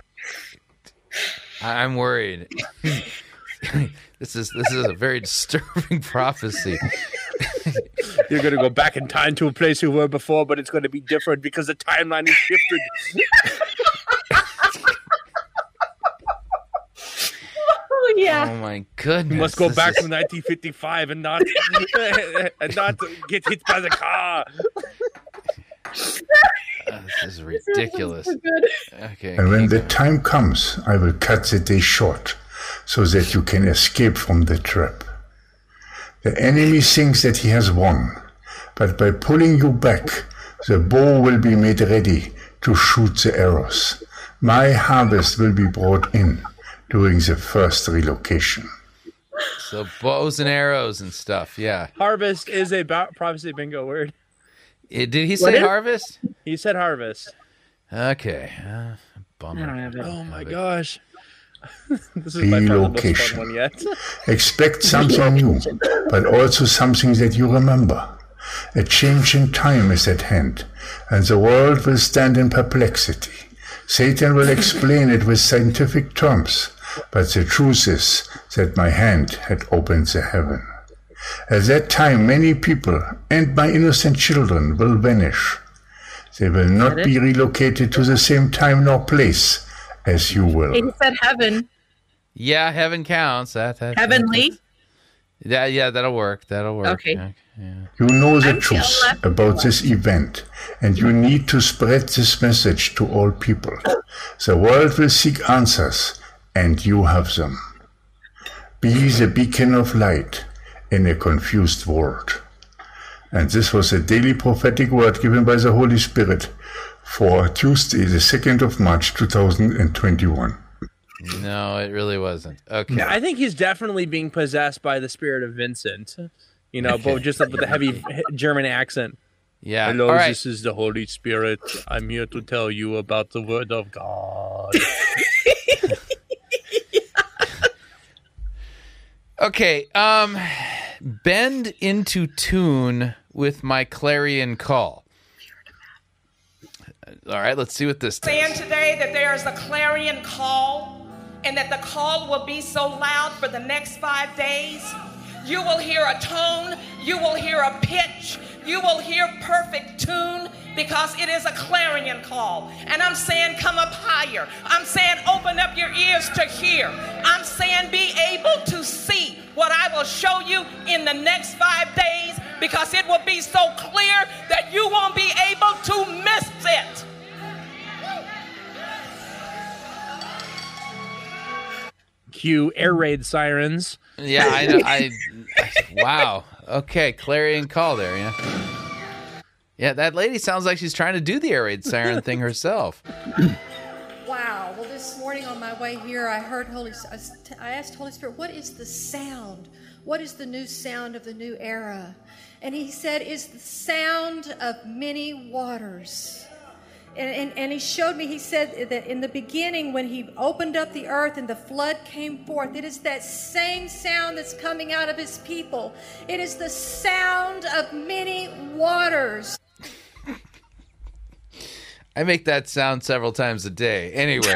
I'm worried. This is a very disturbing prophecy. You're going to go back in time to a place you were before, but it's going to be different because the timeline is shifted. Oh, yeah. Oh, my goodness. You must go back to 1955 and not get hit by the car. This is ridiculous. Okay. And when the time comes, I will cut the day short so that you can escape from the trap. The enemy thinks that he has won, but by pulling you back, the bow will be made ready to shoot the arrows. My harvest will be brought in during the first relocation. So bows and arrows and stuff, yeah. Harvest is a prophecy bingo word. Did he say harvest? He said harvest. Okay. Bummer. Oh my gosh. This is by far the most fun one yet. Expect something new, but also something that you remember. A change in time is at hand, and the world will stand in perplexity. Satan will explain it with scientific terms, but the truth is that my hand had opened the heaven. At that time, many people and my innocent children will vanish. They will not be relocated to the same time nor place as you will. He said heaven. Yeah, heaven counts. Heavenly? Yeah, that'll work. Okay. Yeah. You know the truth about this event, and you need to spread this message to all people. The world will seek answers, and you have them. Be the beacon of light in a confused world. And this was a daily prophetic word given by the Holy Spirit for Tuesday, the 2nd of March, 2021. No, it really wasn't. Okay. I think he's definitely being possessed by the spirit of Vincent. You know, but just with the heavy German accent. Yeah. Hello, all right. This is the Holy Spirit. I'm here to tell you about the Word of God. Okay, bend into tune with my clarion call. All right, let's see what this does. Saying today that there is a clarion call, and that the call will be so loud for the next 5 days. You will hear a tone, you will hear a pitch, you will hear perfect tune, because it is a clarion call. And I'm saying come up higher. I'm saying open up your ears to hear. I'm saying be able to see what I will show you in the next 5 days, because it will be so clear that you won't be able to miss it. Cue air raid sirens. Yeah, I know. Wow. Okay, clarion call there, yeah. Yeah, that lady sounds like she's trying to do the air raid siren thing herself. Wow. Well, this morning on my way here, I asked Holy Spirit, what is the sound? What is the new sound of the new era? And he said, it's the sound of many waters. And he showed me, he said that in the beginning when he opened up the earth and the flood came forth, it is that same sound that's coming out of his people. It is the sound of many waters. I make that sound several times a day. Anyway.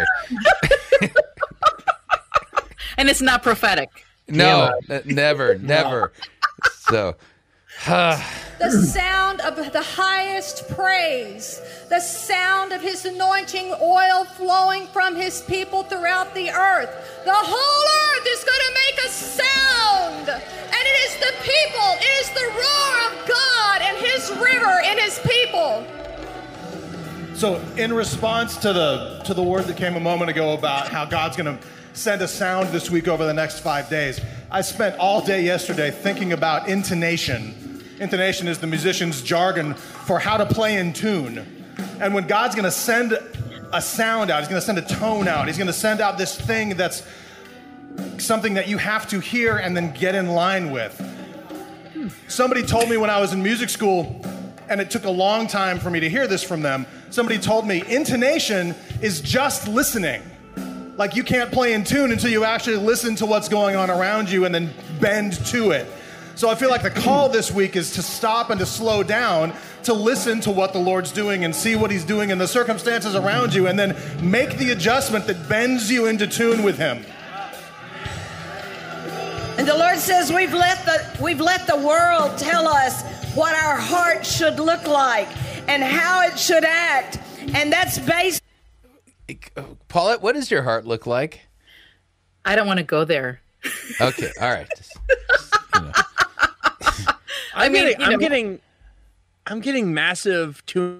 And it's not prophetic. No, never. So... The sound of the highest praise, the sound of his anointing oil flowing from his people throughout the earth. The whole earth is going to make a sound, and it is the people, it is the roar of God and his river and his people. So in response to the word that came a moment ago about how God's going to send a sound this week over the next 5 days, I spent all day yesterday thinking about intonation. Intonation is the musician's jargon for how to play in tune. And when God's going to send a sound out, he's going to send a tone out, he's going to send out this thing that's something that you have to hear and then get in line with. Somebody told me when I was in music school, and it took a long time for me to hear this from them, somebody told me intonation is just listening. Like you can't play in tune until you actually listen to what's going on around you and then bend to it. So I feel like the call this week is to stop and to slow down, to listen to what the Lord's doing and see what he's doing in the circumstances around you, and then make the adjustment that bends you into tune with him. And the Lord says we've let the world tell us what our heart should look like and how it should act. And that's based. Paulette, what does your heart look like? I don't want to go there. Okay, all right. I'm getting massive kind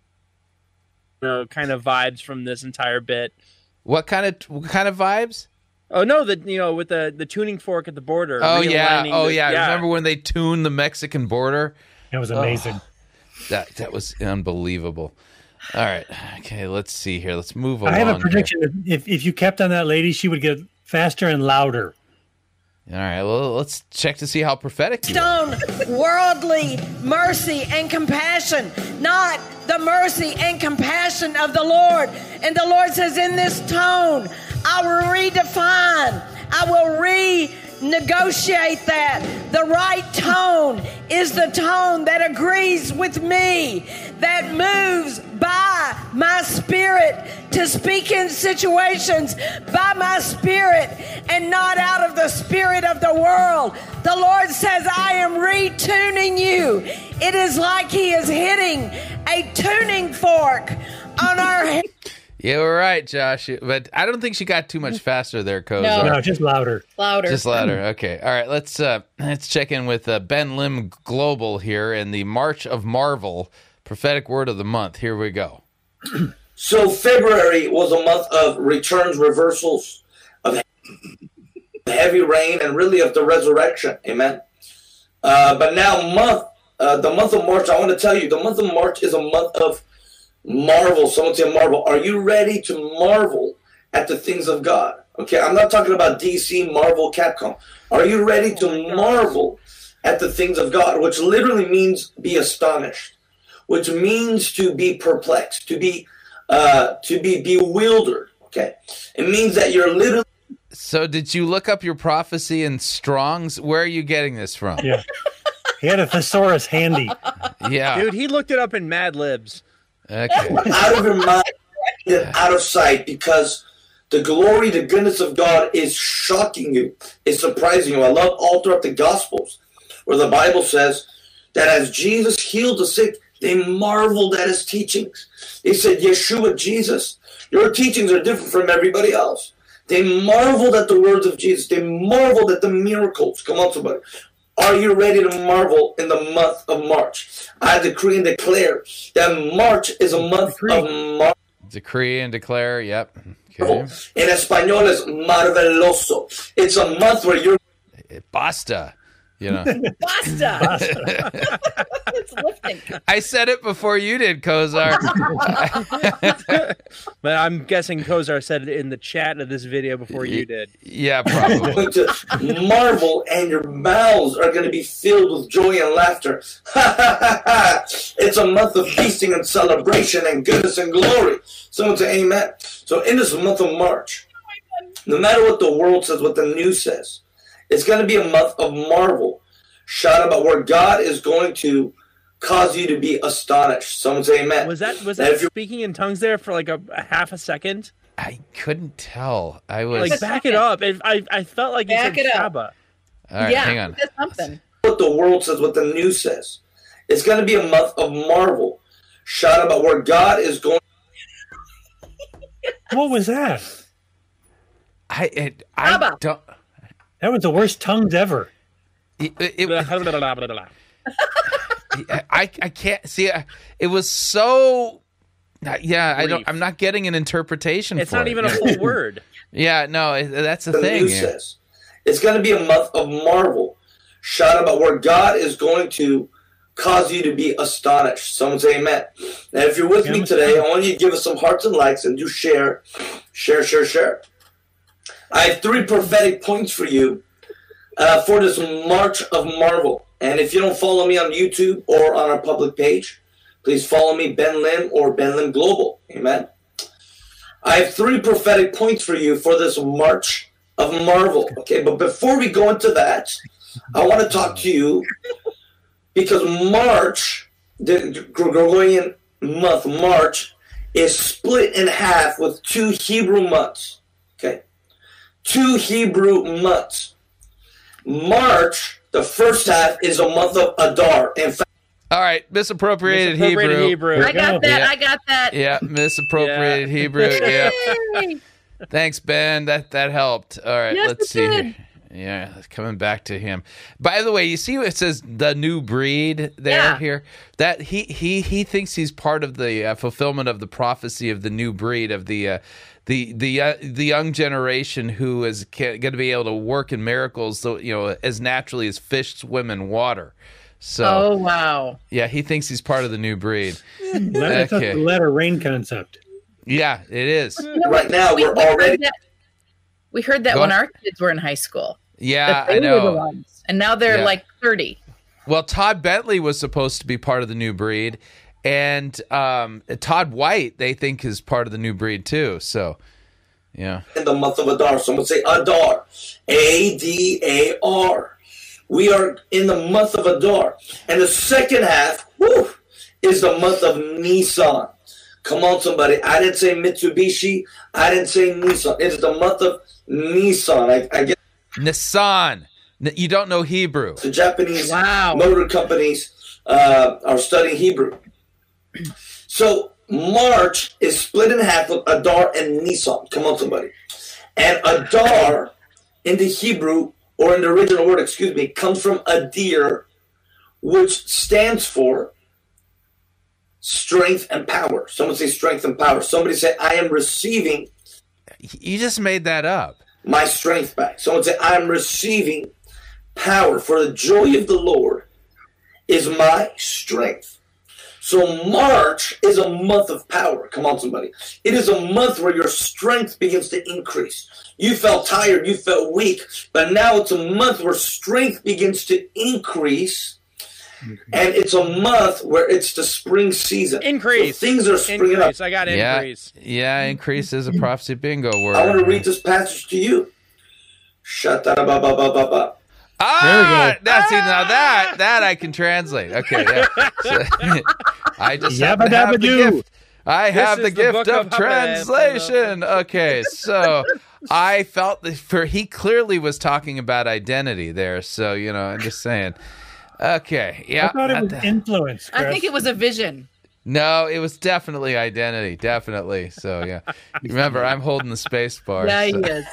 of vibes from this entire bit. What kind of vibes? Oh no, with the tuning fork at the border. Oh yeah. Remember when they tuned the Mexican border? It was amazing. That was unbelievable. All right. Okay, let's see here. Let's move along. I have a prediction that if you kept on that lady, she would get faster and louder. All right. Well, let's check to see how prophetic you are. Worldly mercy and compassion, not the mercy and compassion of the Lord. And the Lord says, in this tone, I will redefine, I will renegotiate that. The right tone is the tone that agrees with me, that moves by my spirit to speak in situations by my spirit and not out of the spirit of the world. The Lord says, I am retuning you. It is like he is hitting a tuning fork on our head. Yeah, we're right, Josh. But I don't think she got too much faster there, Kozar. No, just louder. Louder. Just louder. Okay. All right. Let's check in with Ben Lim Global here in the March of Marvel prophetic word of the month. Here we go. So February was a month of returns, reversals, of heavy rain, and really of the resurrection. Amen. But now the month of March, I want to tell you, the month of March is a month of marvel. Someone say marvel. Are you ready to marvel at the things of God? Okay, I'm not talking about DC, Marvel, Capcom. Are you ready to marvel at the things of God, which literally means be astonished, which means to be perplexed, to be bewildered. Okay, it means that you're literally. So did you look up your prophecy in Strong's? Where are you getting this from? Yeah, he had a thesaurus handy. Yeah, dude, he looked it up in Mad Libs. Okay. Out of your mind and out of sight, because the glory, the goodness of God is shocking you, is surprising you. I love all throughout the Gospels where the Bible says that as Jesus healed the sick, they marveled at his teachings. They said, Yeshua, Jesus, your teachings are different from everybody else. They marveled at the words of Jesus. They marveled at the miracles. Come on, somebody. Are you ready to marvel in the month of March? I decree and declare that March is a month of marvel. Decree and declare, yep. Okay. In Espanol, es marveloso. It's a month where you're... Basta. You know. Basta. It's lifting. I said it before you did, Kozar. But I'm guessing Kozar said it in the chat of this video before you did. Yeah, probably. Going to marvel, and your mouths are going to be filled with joy and laughter. It's a month of feasting and celebration and goodness and glory. Someone say amen. So in this month of March, no matter what the world says, what the news says, it's going to be a month of marvel. Shout about where God is going to cause you to be astonished. Someone say amen. Was that speaking in tongues there for like a half a second? I couldn't tell. I was like, back it up. I felt like you said Shabba. All right, hang on. That's something. What the world says, what the news says. It's going to be a month of marvel. Shout about where God is going. What was that? I don't. That was the worst tongues ever. I can't see. It was so. Yeah, I'm not getting an interpretation. It's for not it. even a full word. Yeah, no, that's the thing. News says. It's going to be a month of marvel. Shout about where God is going to cause you to be astonished. Someone say amen. Now, if you're with me today, I want you to give us some hearts and likes and do share. I have 3 prophetic points for you for this March of Marvel. And if you don't follow me on YouTube or on our public page, please follow me, Ben Lim or Ben Lim Global. Amen. I have 3 prophetic points for you for this March of Marvel. Okay, but before we go into that, I want to talk to you because March, the Gregorian month, March, is split in half with 2 Hebrew months. Okay? 2 Hebrew months. March, the first half, is a month of Adar. In fact, all right, misappropriated Hebrew. I got that. Yeah. I got that. Yeah, misappropriated Hebrew. Yeah. Thanks, Ben. That helped. All right, Yes, let's it see did. here. Yeah, coming back to him. By the way, you see what it says the new breed there here? That he thinks he's part of the fulfillment of the prophecy of the new breed of the young generation who is going to be able to work in miracles, so as naturally as fish swim in water. So, Oh, wow. yeah, he thinks he's part of the new breed. That's the letter rain concept. Yeah, it is. Right now, we're already. We heard that Go when on. our kids were in high school. Yeah, That I they were the know. ones. And now they're Yeah. like 30. Well, Todd Bentley was supposed to be part of the new breed, and Todd White they think is part of the new breed too. So, yeah. In the month of Adar. Someone say Adar. Adar. We are in the month of Adar. And the second half is the month of Nisan. Come on, somebody. I didn't say Mitsubishi. I didn't say Nissan. It is the month of Nisan. I guess Nissan. You don't know Hebrew. the Japanese motor companies are studying Hebrew. So March is split in half with Adar and Nisan. Come on, somebody. And Adar in the Hebrew, or in the original word, comes from Adir, which stands for strength and power. Someone say strength and power. Somebody say, I am receiving. You just made that up. My strength back. Someone say, I am receiving power, for the joy of the Lord is my strength. So March is a month of power. Come on, somebody. It is a month where your strength begins to increase. You felt tired, you felt weak, but now it's a month where strength begins to increase. And it's a month where it's the spring season. Increase. So things are springing Increase. up. I got increase. Yeah, increase is a prophecy bingo word. I want to read this passage to you. Shatarababababa. Ah, now see, now that I can translate. Okay, yeah. So, I just happen to have the gift. I have the is the gift book of of translation. Okay, so I felt he clearly was talking about identity there. So I'm just saying. Okay, yeah. I thought it was influence. I Chris. think it was a vision. No, it was definitely identity, definitely. So yeah, remember I'm holding the space bar. Yeah, he so. is.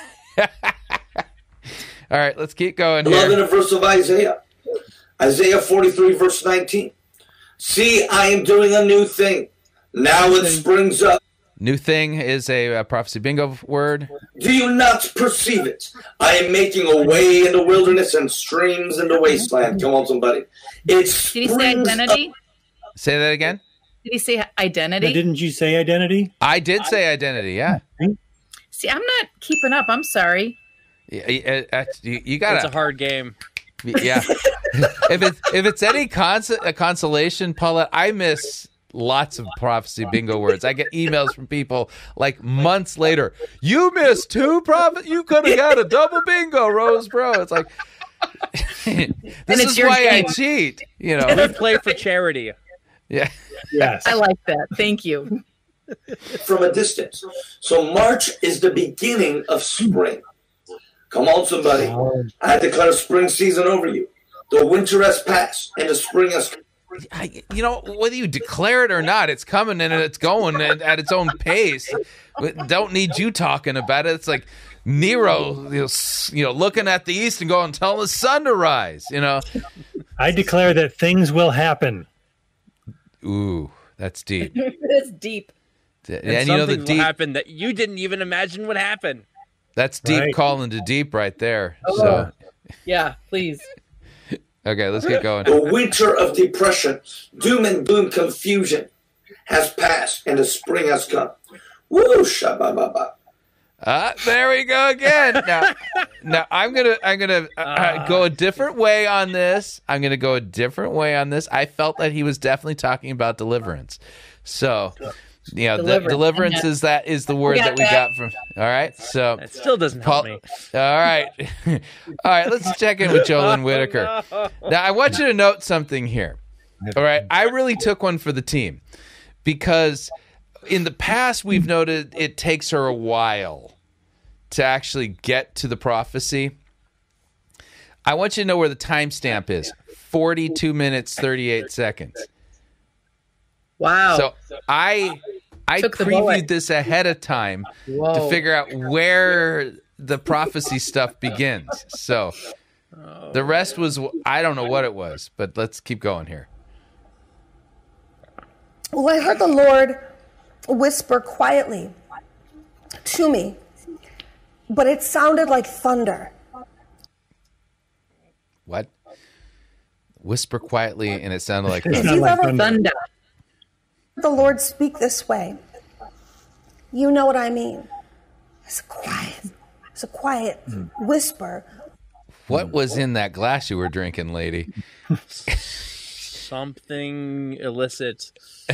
All right, let's keep going I love in here. a verse of Isaiah. Isaiah 43, verse 19. See, I am doing a new thing. Now it springs up. New thing is a prophecy bingo word. Do you not perceive it? I am making a way in the wilderness and streams in the wasteland. Come on, somebody. It Did he say springs identity? up. Say that again. Did he say identity? But didn't you say identity? I did say identity. Yeah. See, I'm not keeping up. I'm sorry. You got It's a hard game. Yeah. if it's any consolation, Paulette, I miss lots of prophecy bingo words. I get emails from people like months later. You missed 2 prophet. You could have got a double bingo, Rose, bro. It's like this is why I cheat. We play for charity. Yeah. Yes. I like that. Thank you. From a distance. So March is the beginning of spring. Come on, somebody. I declare spring season over you. The winter has passed and the spring has come. Whether you declare it or not, it's coming and it's going at its own pace. We don't need you talking about it. It's like Nero, looking at the east and going, telling the sun to rise. I declare that things will happen. Ooh, that's deep. It's deep. And something will happen that you didn't even imagine would happen. That's deep Right. calling to deep right there. Oh. So, Yeah, please. okay, let's get going. The winter of depression, doom and gloom, confusion has passed and the spring has come. Woo, shabba-ba-ba. There we go again. Now I'm gonna go a different way on this. I felt that he was definitely talking about deliverance. So Yeah, deliverance is the word that we got from. All right, so it still doesn't help me. All right, all right. Let's check in with Jolyn Whitaker. Now, I want you to note something here. All right, I really took one for the team because in the past we've noted it takes her a while to actually get to the prophecy. I want you to know where the timestamp is: 42 minutes 38 seconds. Wow. So I previewed this ahead of time to figure out where the prophecy stuff begins. So the rest was, I don't know what it was, but let's keep going here. Well, I heard the Lord whisper quietly to me, but it sounded like thunder. What? Whisper quietly, and it sounded like If thunder. you've ever thunder. The Lord speak this way, you know what I mean. It's a quiet whisper. What was in that glass you were drinking, lady? Something illicit.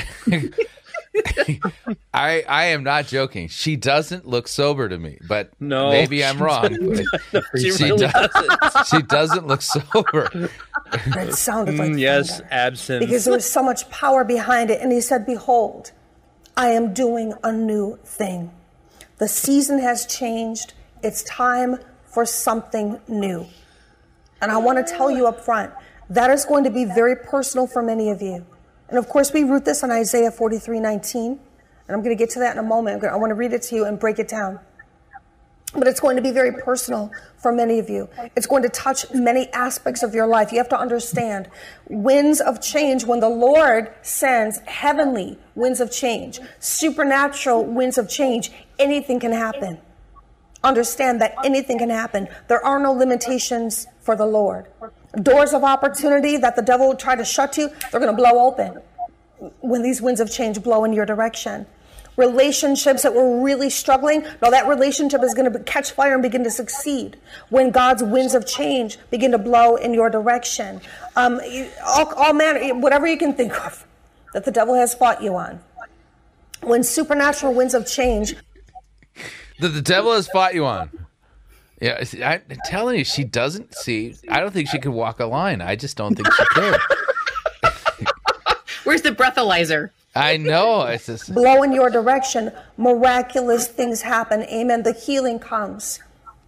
I am not joking. She doesn't look sober to me, but No, maybe I'm she wrong. doesn't. But She really doesn't. She doesn't look sober. It sounded like yes, thunder. absinthe. Because there was so much power behind it. And he said, behold, I am doing a new thing. The season has changed. It's time for something new. And I want to tell you up front, that is going to be very personal for many of you. And of course, we root this on Isaiah 43:19. And I'm going to get to that in a moment. I want to read it to you and break it down. But it's going to be very personal for many of you. It's going to touch many aspects of your life. You have to understand winds of change. When the Lord sends heavenly winds of change, supernatural winds of change, anything can happen. Understand that anything can happen. There are no limitations for the Lord. Doors of opportunity that the devil would try to shut you, they're going to blow open when these winds of change blow in your direction. Relationships that were really struggling, no, that relationship is going to catch fire and begin to succeed when God's winds of change begin to blow in your direction. All manner, whatever you can think of that the devil has fought you on. When supernatural winds of change. That the devil has fought you on. Yeah, I'm telling you, she doesn't see. I don't think she could walk a line. I just don't think she could. Where's the breathalyzer? I know. It's just blow in your direction. Miraculous things happen. Amen. The healing comes.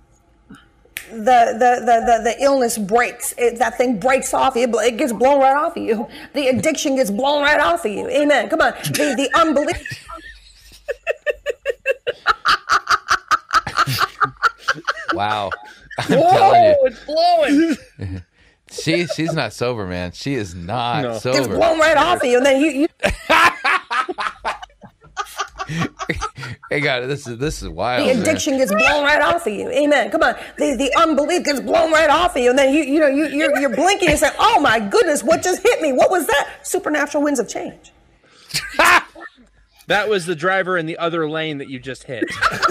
The illness breaks. That thing breaks off you. It gets blown right off of you. The addiction gets blown right off of you. Amen. Come on. The unbelief. wow. I'm Whoa, telling you. it's blowing. She's not sober, man. She is not sober. It's blown right off of you, and then you Hey, God, this is wild. the addiction gets blown right off of you. Amen. Come on. The unbelief gets blown right off of you, and then you're blinking and saying, "Oh my goodness, what just hit me? What was that?" Supernatural winds of change. That was the driver in the other lane that you just hit.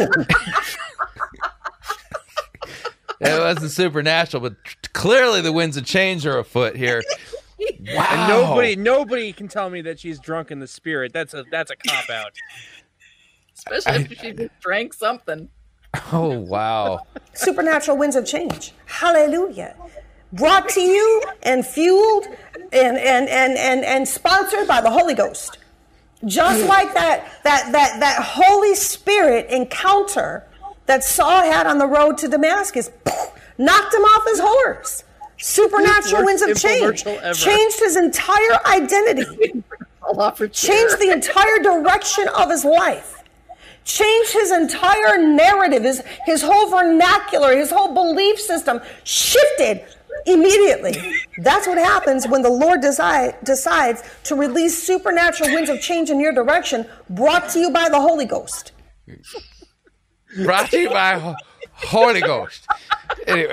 It wasn't supernatural, but clearly the winds of change are afoot here. Wow. And nobody can tell me that she's drunk in the spirit. That's a cop out. Especially after she just drank something. Oh, wow. Supernatural winds of change. Hallelujah. Brought to you and fueled and sponsored by the Holy Ghost. Just like that Holy Spirit encounter that Saul had on the road to Damascus, knocked him off his horse. Supernatural winds of change. Changed his entire identity. Changed the entire direction of his life. Changed his entire narrative, his whole vernacular, his whole belief system shifted immediately. That's what happens when the Lord decides to release supernatural winds of change in your direction, brought to you by the Holy Ghost. Brought to you by Holy Ghost. Anyway.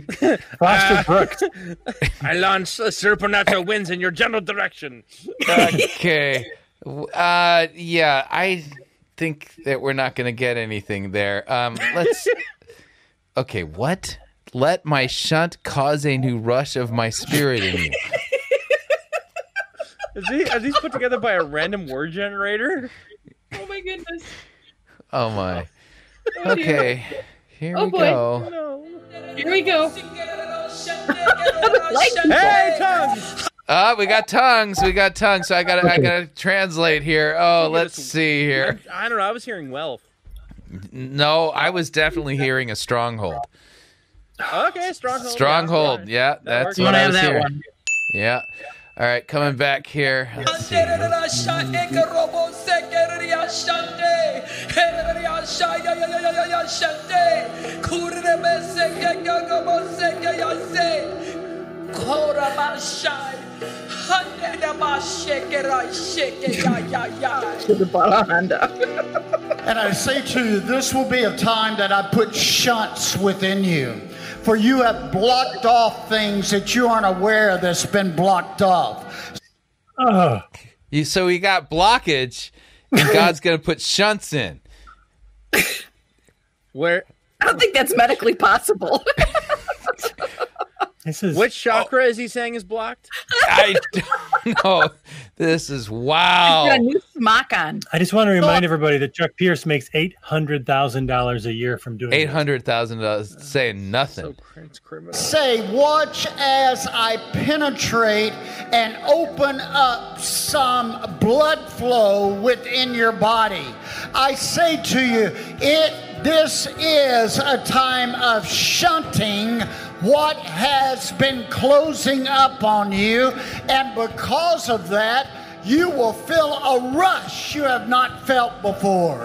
I launch supernatural winds in your general direction. Okay. Yeah, I think that we're not going to get anything there. Let's. Okay, what? Let my shunt cause a new rush of my spirit in you. Are these put together by a random word generator? Oh my goodness. Oh my. Oh, dear. Okay. Here Oh, we boy. go. Here we go. Hey, tongues. We got tongues. We got tongues. So I gotta translate here. Oh, let's see here. I don't know. I was hearing wealth. No, I was definitely hearing a stronghold. Okay, stronghold. Stronghold. Yeah, that's works. what You I wanna was have that hearing. one. Yeah. All right, coming back here. Let's see. And I say to you, this will be a time that I put shunts within you. For you have blocked off things that you aren't aware that's been blocked off. So we got blockage, and God's going to put shunts in. Where? I don't think that's medically possible. Which chakra is he saying is blocked? I don't know. This is wow. He's got a new smock on. I just want to remind everybody that Chuck Pierce makes $800,000 a year from doing $800,000 saying nothing. Say, watch as I penetrate and open up some blood flow within your body. I say to you, this is a time of shunting what has been closing up on you, and because of that, you will feel a rush you have not felt before.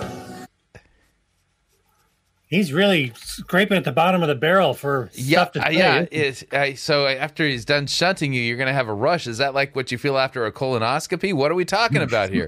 He's really scraping at the bottom of the barrel for stuff to say. So after he's done shunting you, you're going to have a rush. Is that like what you feel after a colonoscopy? What are we talking about here?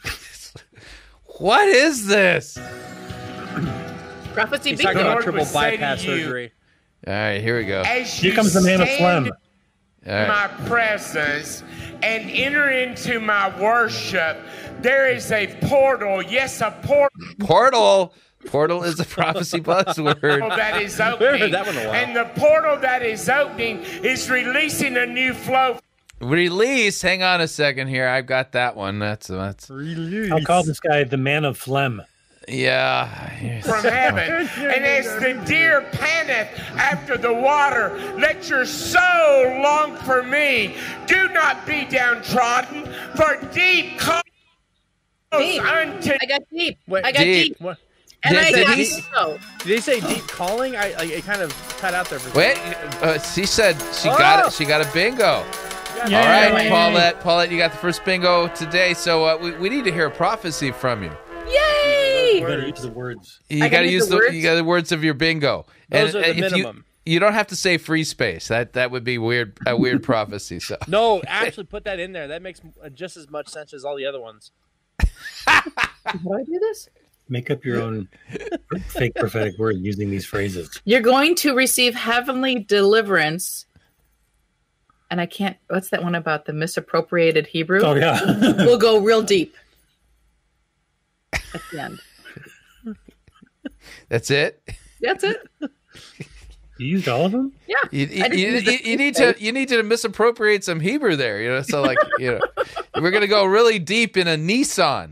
What is this? Prophecy He's talking about triple bypass surgery. All right, here we go. Here comes the man of phlegm. My presence and enter into my worship. There is a portal. Yes, a portal. Portal. Portal is a prophecy buzzword. That is opening. And the portal that is opening is releasing a new flow. Release. Hang on a second here. I've got that one. That's Release. I'll call this guy the man of phlegm. Yeah. From heaven. And as the deer panteth after the water, let your soul long for me. Do not be downtrodden, for deep calls unto. I got deep. Wait, I got deep. What? And I got Did so. they say deep calling? It kind of cut out there for Wait, she said she got it. She got a bingo. Yeah, all right, Paulette, you got the first bingo today. So we need to hear a prophecy from you. Yay! You better use the words. You got to use the words of your bingo. Those and are the if minimum. You don't have to say free space. That would be weird. A weird prophecy. So No, actually put that in there. That makes just as much sense as all the other ones. How do I do this? Make up your own fake prophetic word using these phrases. You're going to receive heavenly deliverance. And I can't. What's that one about the misappropriated Hebrew? Oh, yeah. We'll go real deep at the end. that's it. That's it. You used all of them? Yeah. You need to misappropriate some Hebrew there. So like we're gonna go really deep in a Nissan.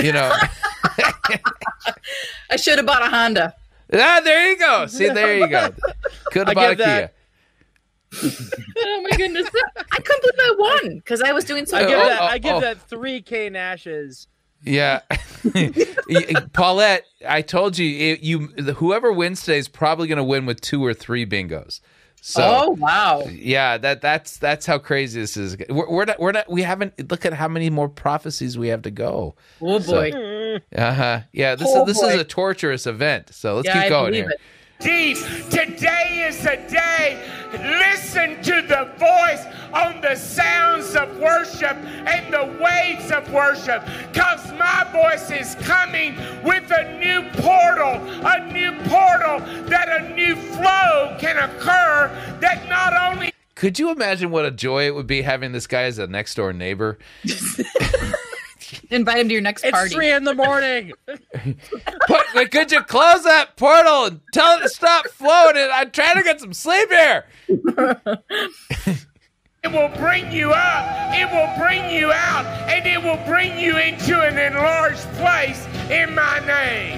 I should have bought a Honda. Ah, there you go. See, there you go. Could have bought a Kia. Oh my goodness! I couldn't believe I won because I was doing so good. I give that 3K Nashes. Yeah, Paulette, I told you, whoever wins today is probably going to win with 2 or 3 bingos. So, oh wow! Yeah, that's how crazy this is. We haven't look at how many more prophecies we have to go. Oh boy! Yeah, this is a torturous event. So let's keep going here. Deep. Today is a day. Listen to the voice on the sounds of worship and the waves of worship, because my voice is coming with a new portal that a new flow can occur that not only. Could you imagine what a joy it would be having this guy as a next door neighbor? Invite him to your next party. It's 3 a.m. But could you close that portal and tell it to stop flowing? I'm trying to get some sleep here. It will bring you up, it will bring you out, and it will bring you into an enlarged place in my name.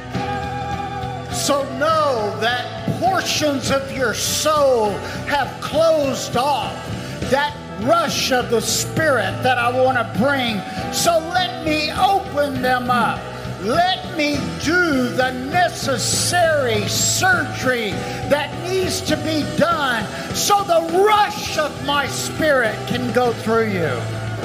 So know that portions of your soul have closed off. That rush of the Spirit that I want to bring. So let me open them up. Let me do the necessary surgery that needs to be done so the rush of my Spirit can go through you.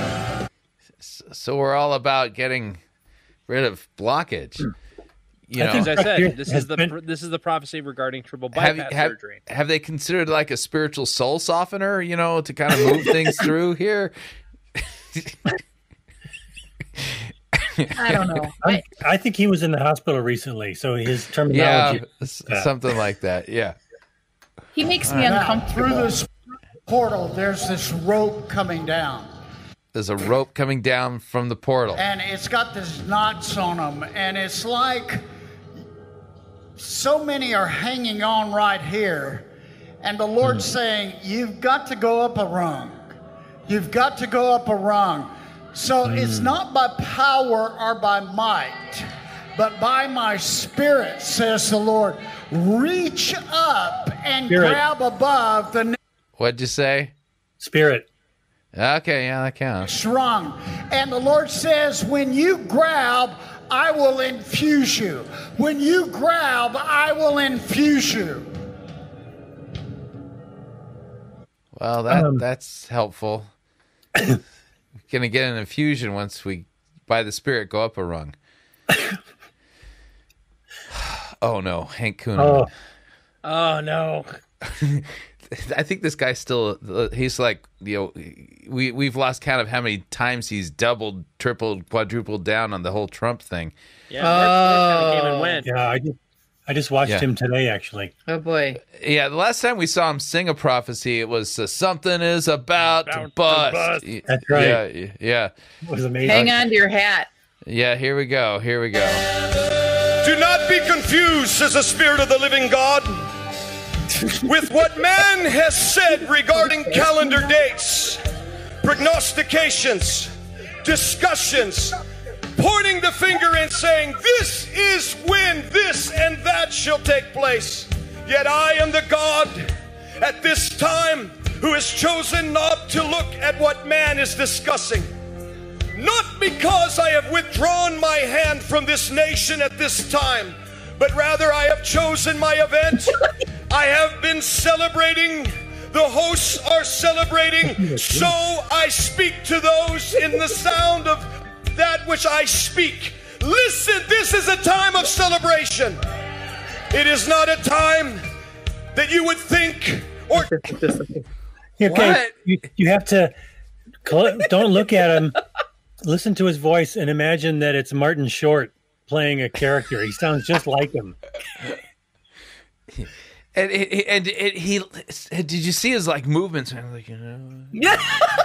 So we're all about getting rid of blockage. You know, as I said, this is the prophecy regarding triple bypass surgery. Have they considered like a spiritual soul softener, you know, to kind of move things through here? I don't know. I think he was in the hospital recently, so his terminology. Yeah, something like that. Yeah. He makes me uncomfortable. Through this portal, there's this rope coming down. There's a rope coming down from the portal. And it's got these knots on them, and it's like so many are hanging on right here. And the Lord's saying, you've got to go up a rung. You've got to go up a rung. So it's not by power or by might, but by my Spirit, says the Lord. Reach up and grab above the... What'd you say? Spirit. Okay, yeah, that counts. Shrunk. And the Lord says, when you grab, I will infuse you. When you grab, I will infuse you. Well, that's helpful. Going to get an infusion once we, by the Spirit, go up a rung. Oh, no. Hank Kuhneman. Oh, no. I think this guy's still, he's like, you know, we've lost count of how many times he's doubled, tripled, quadrupled down on the whole Trump thing. Yeah, Mark kind of came and went. Yeah, I just watched him today, actually. Oh, boy. Yeah, the last time we saw him sing a prophecy, it was something is about to bust. That's right. Yeah. It was amazing. Hang on to your hat. Yeah, here we go. Do not be confused, says the Spirit of the living God, with what man has said regarding calendar dates, prognostications, discussions, pointing the finger and saying, this is when this and that shall take place. Yet I am the God at this time who has chosen not to look at what man is discussing. Not because I have withdrawn my hand from this nation at this time, but rather I have chosen my event. I have been celebrating. The hosts are celebrating. So I speak to those in the sound of that which I speak. Listen, this is a time of celebration. It is not a time that you would think or... Okay, you have to... Don't look at him. Listen to his voice and imagine that it's Martin Short playing a character. He sounds just like him. And he did you see his like movements? I'm like, you know. Yeah.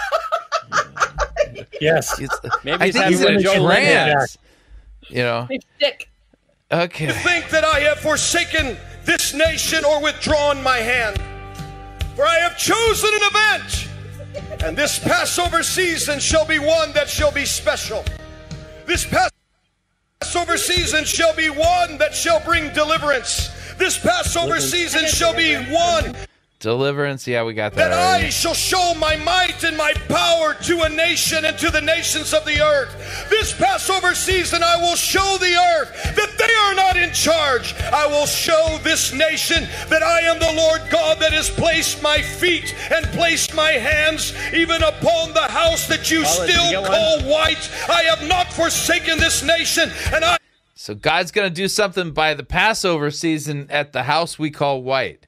Yes. Maybe he's having a Joe trance. You know. Stick. Okay. You think that I have forsaken this nation or withdrawn my hand? For I have chosen an event, and this Passover season shall be one that shall be special. This Passover season shall be one that shall bring deliverance. This Passover season shall be one Deliverance, yeah, we got that. That already. I shall show my might and my power to a nation and to the nations of the earth. This Passover season, I will show the earth that they are not in charge. I will show this nation that I am the Lord God that has placed my feet and placed my hands even upon the house that you still call white. I have not forsaken this nation, and I... So God's going to do something by the Passover season at the house we call white.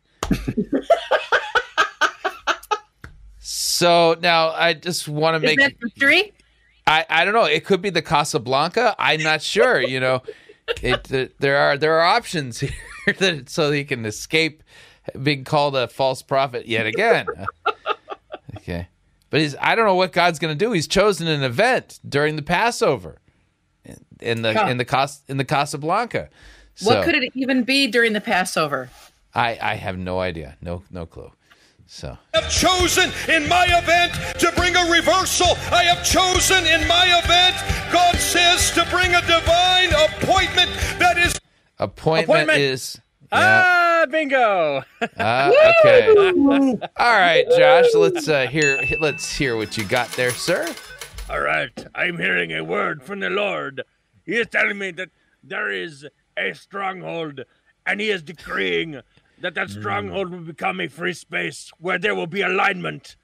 So now I just want to make... Is that the three? I don't know. It could be the Casablanca. I'm not sure. You know, there are options here so he can escape being called a false prophet yet again. Okay, but I don't know what God's going to do. He's chosen an event during the Passover in the Casablanca. So, what could it even be during the Passover? I have no idea. No clue. So I have chosen in my event to bring a reversal. I have chosen in my event, God says, to bring a divine appointment that is... Appointment is... Ah, bingo. Okay. All right, Josh, let's hear what you got there, sir. All right, I'm hearing a word from the Lord. He is telling me that there is a stronghold, and he is decreeing that stronghold will become a free space where there will be alignment.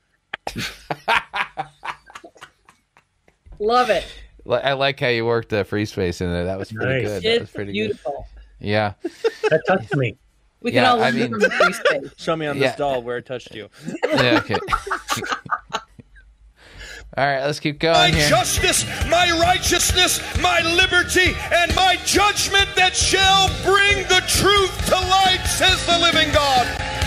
Love it. I like how you worked the free space in there. That was pretty good. That was pretty beautiful. good. Yeah. That touched me. We can all learn from the free space. Show me on this doll where it touched you. Yeah, okay. All right, let's keep going My here. justice, my righteousness, my liberty, and my judgment that shall bring the truth to light, says the living God.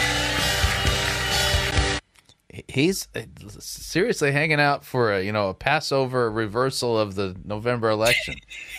He's seriously hanging out for a Passover reversal of the November election.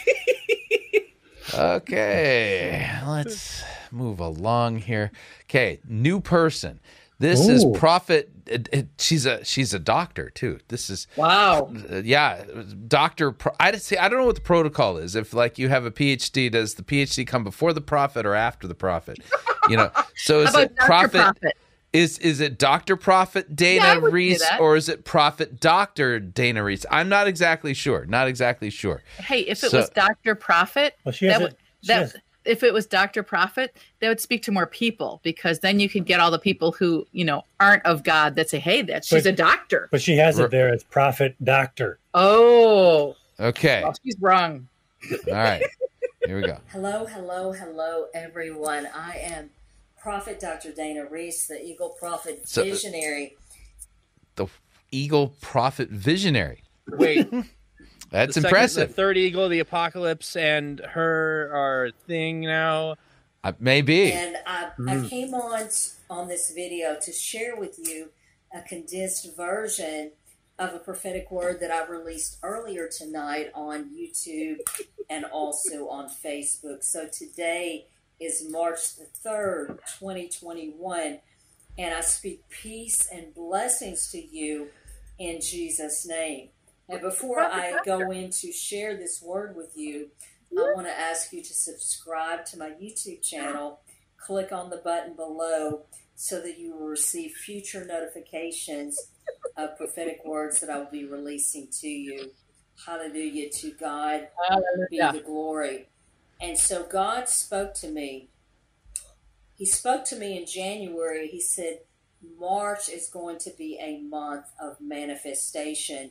Okay, let's move along here. Okay, new person. This is Prophet. She's a doctor too. This is wow. Doctor. I don't know what the protocol is. If like you have a PhD, does the PhD come before the prophet or after the prophet? So is it Prophet? Is it Dr. Prophet Dana Reese or is it Prophet Dr. Dana Reese? I'm not exactly sure. Hey, if it was Dr. Prophet, if it was Dr. Prophet, that would speak to more people because then you can get all the people who, aren't of God that say, hey, she's a doctor. But she has it there as Prophet Doctor. Oh. Okay. Well, she's wrong. All right. Here we go. Hello, everyone. I am Prophet Dr. Dana Reese, the Eagle Prophet Visionary. The Eagle Prophet Visionary. Wait. That's impressive. The third eagle, the apocalypse, and her are a thing now. Maybe. And I came on this video to share with you a condensed version of a prophetic word that I released earlier tonight on YouTube and also on Facebook. So today is March the 3rd, 2021, and I speak peace and blessings to you in Jesus' name. And before I go in to share this word with you, I want to ask you to subscribe to my YouTube channel, click on the button below so that you will receive future notifications of prophetic words that I will be releasing to you. Hallelujah. To God be the glory. And so God spoke to me. He spoke to me in January. He said, March is going to be a month of manifestation.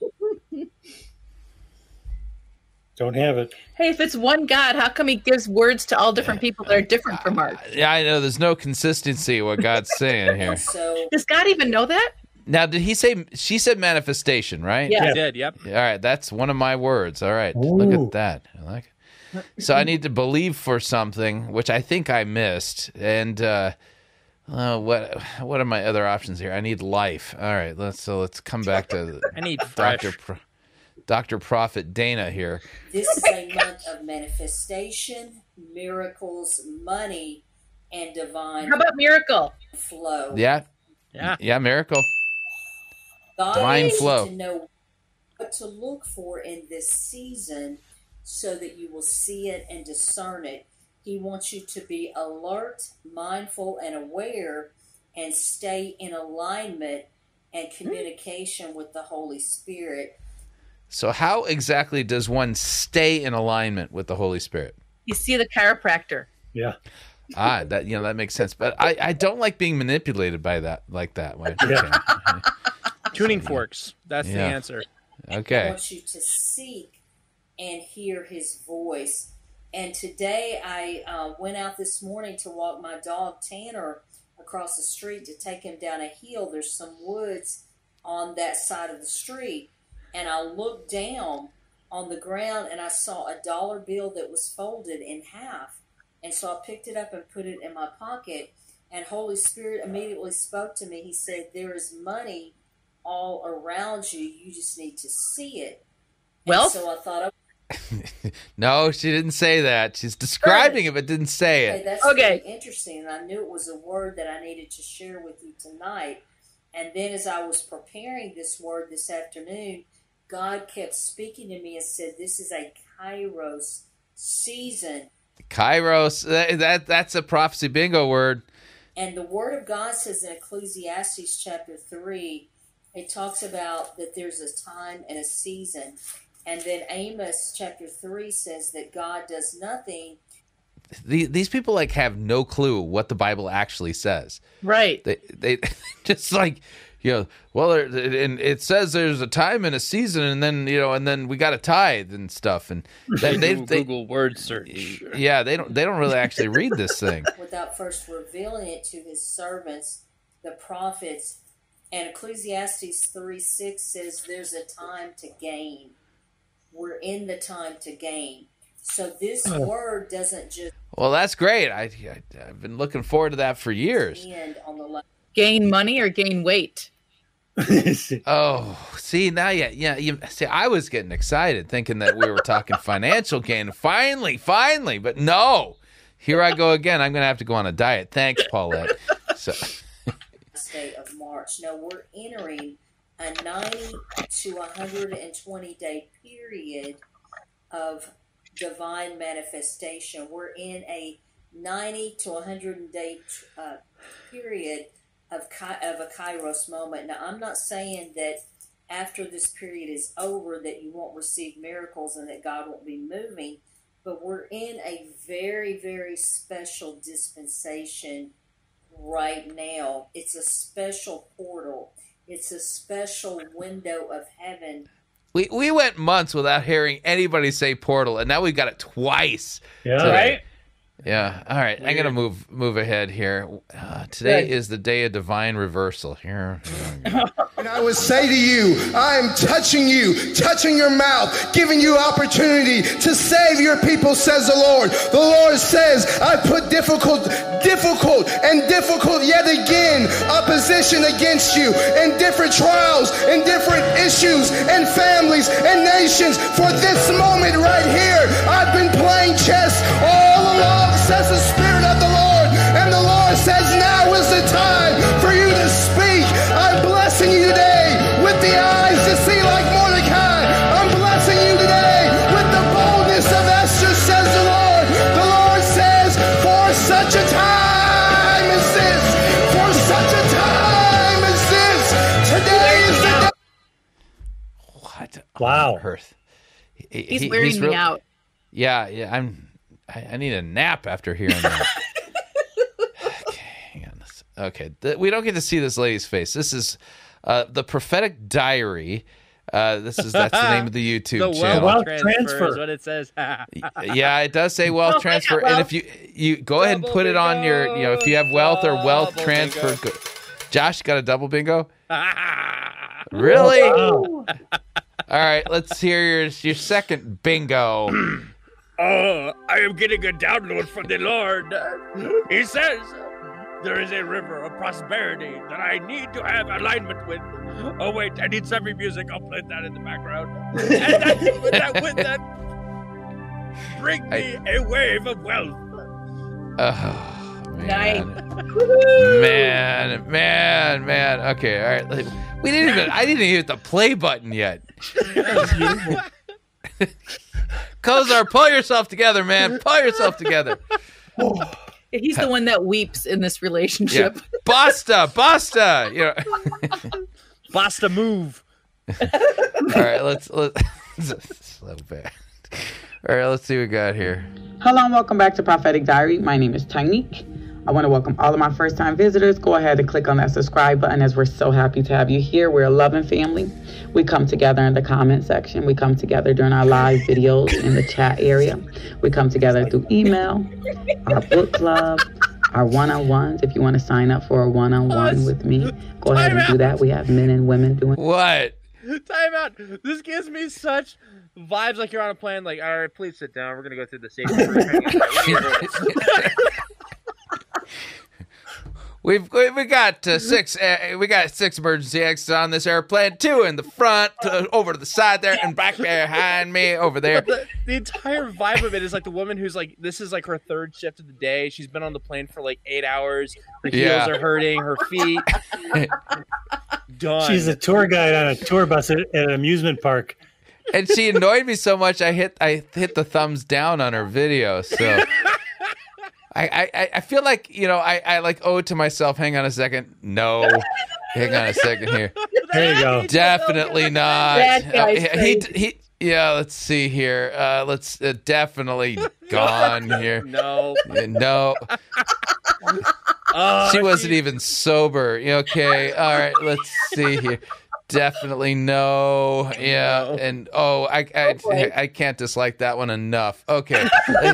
Don't have it. Hey, if it's one God, how come he gives words to all different people that are different from March? Yeah, I know. There's no consistency what God's saying here. Does God even know that? Now, did he say, she said manifestation, right? Yeah. He did, yep. All right, that's one of my words. All right, look at that. I like it. So I need to believe for something, which I think I missed. And what are my other options here? I need life. All right, let's come back to I need fresh. Dr. Prophet Dana here. This is a month of manifestation, miracles, money, and divine. How about miracle flow? Yeah, miracle. God divine wants flow. you to know what to look for in this season, so that you will see it and discern it. He wants you to be alert, mindful, and aware, and stay in alignment and communication with the Holy Spirit. So how exactly does one stay in alignment with the Holy Spirit? You see the chiropractor. Yeah. That makes sense. But I don't like being manipulated by that like that. Tuning forks. That's the answer. Okay. I want you to seek and hear his voice. And today I went out this morning to walk my dog Tanner across the street to take him down a hill. There's some woods on that side of the street. And I looked down on the ground and I saw a dollar bill that was folded in half. And so I picked it up and put it in my pocket. And Holy Spirit immediately spoke to me. He said, there is money all around you. You just need to see it. Well, and so I thought, No, she didn't say that. She's describing it, but didn't say Hey, it. that's really interesting, and I knew it was a word that I needed to share with you tonight. And then as I was preparing this word this afternoon, God kept speaking to me and said, this is a Kairos season. Kairos, that's a prophecy bingo word. And the Word of God says in Ecclesiastes chapter 3, it talks about that there's a time and a season. And then Amos chapter 3 says that God does nothing. These people like have no clue what the Bible actually says. Right. They just like, well, and it says there's a time and a season, and then and then we got to tithe and stuff, and they Google word search. Yeah, they don't really actually read this thing without first revealing it to his servants, the prophets. And Ecclesiastes 3:6 says there's a time to gain. We're in the time to gain. So this word doesn't just... Well, that's great. I've been looking forward to that for years. Gain money or gain weight? Oh, see, now, see, I was getting excited thinking that we were talking financial gain. Finally, but no. Here I go again. I'm going to have to go on a diet. Thanks, Paulette. So... Day of March. Now we're entering a 90 to 120 day period of divine manifestation. We're in a 90 to 100 day period of a Kairos moment. Now I'm not saying that after this period is over that you won't receive miracles and that God won't be moving, but we're in a very, very special dispensation right now. It's a special portal. It's a special window of heaven. We went months without hearing anybody say portal, and now we got it twice. Yeah. today. Right? Yeah. All right. I'm gonna move ahead here. Today is the day of divine reversal. Here. And I would say to you, I am touching you, touching your mouth, giving you opportunity to save your people, says the Lord. The Lord says, I put difficult yet again opposition against you in different trials, in different issues, and families and nations. For this moment right here, I've been playing chess all along, says the Spirit of the Lord. And the Lord says, now is the time for you to speak. I'm blessing you today with the eyes to see like Mordecai. I'm blessing you today with the boldness of Esther, says the Lord. The Lord says, for such a time as this, for such a time as this, today is the day. What? Wow. Earth. He's wearing me out. Yeah. I need a nap after hearing that. Okay, hang on. Okay, we don't get to see this lady's face. This is the Prophetic Diary. That's the name of the YouTube channel. Wealth transfer is what it says. Yeah, it does say wealth transfer. And if you go ahead and put it on your, if you have wealth or wealth transfer. Josh, got a double bingo? Really? Wow. All right, let's hear your second bingo. I am getting a download from the Lord. He says there is a river of prosperity that I need to have alignment with. Oh wait, I need some music. I'll play that in the background. And with that, bring me a wave of wealth. Oh, man. Nice. Man. Okay, all right. I didn't even hit the play button yet. Kozar, pull yourself together, man. Pull yourself together. He's the one that weeps in this relationship. Yeah. Basta. Basta move. All right, let's so bad. All right, let's see what we got here. Hello and welcome back to Prophetic Diary. My name is Tynique. I want to welcome all of my first-time visitors. Go ahead and click on that subscribe button, as we're so happy to have you here. We're a loving family. We come together in the comment section. We come together during our live videos in the chat area. We come together through email, our book club, our one-on-ones. If you want to sign up for a one-on-one with me, go ahead and do that. We have men and women doing what? Time out. This gives me such vibes like you're on a plane. Like, all right, please sit down. We're going to go through the safety. we got six emergency exits on this airplane. 2 in the front, over to the side there, and back behind me over there. The entire vibe of it is like the woman who's like, this is like her 3rd shift of the day. She's been on the plane for like 8 hours. Her heels are hurting. Her feet. Done. She's a tour guide on a tour bus at an amusement park. And she annoyed me so much, I hit the thumbs down on her video. So I feel like, I like owe it to myself. Hang on a second. No. Hang on a second here. There you go. Definitely not. That guy's crazy. Yeah, let's see here. Let's definitely gone here. No. No. She wasn't even sober. Okay. All right. Let's see here. Definitely no. Yeah. And I can't dislike that one enough. Okay.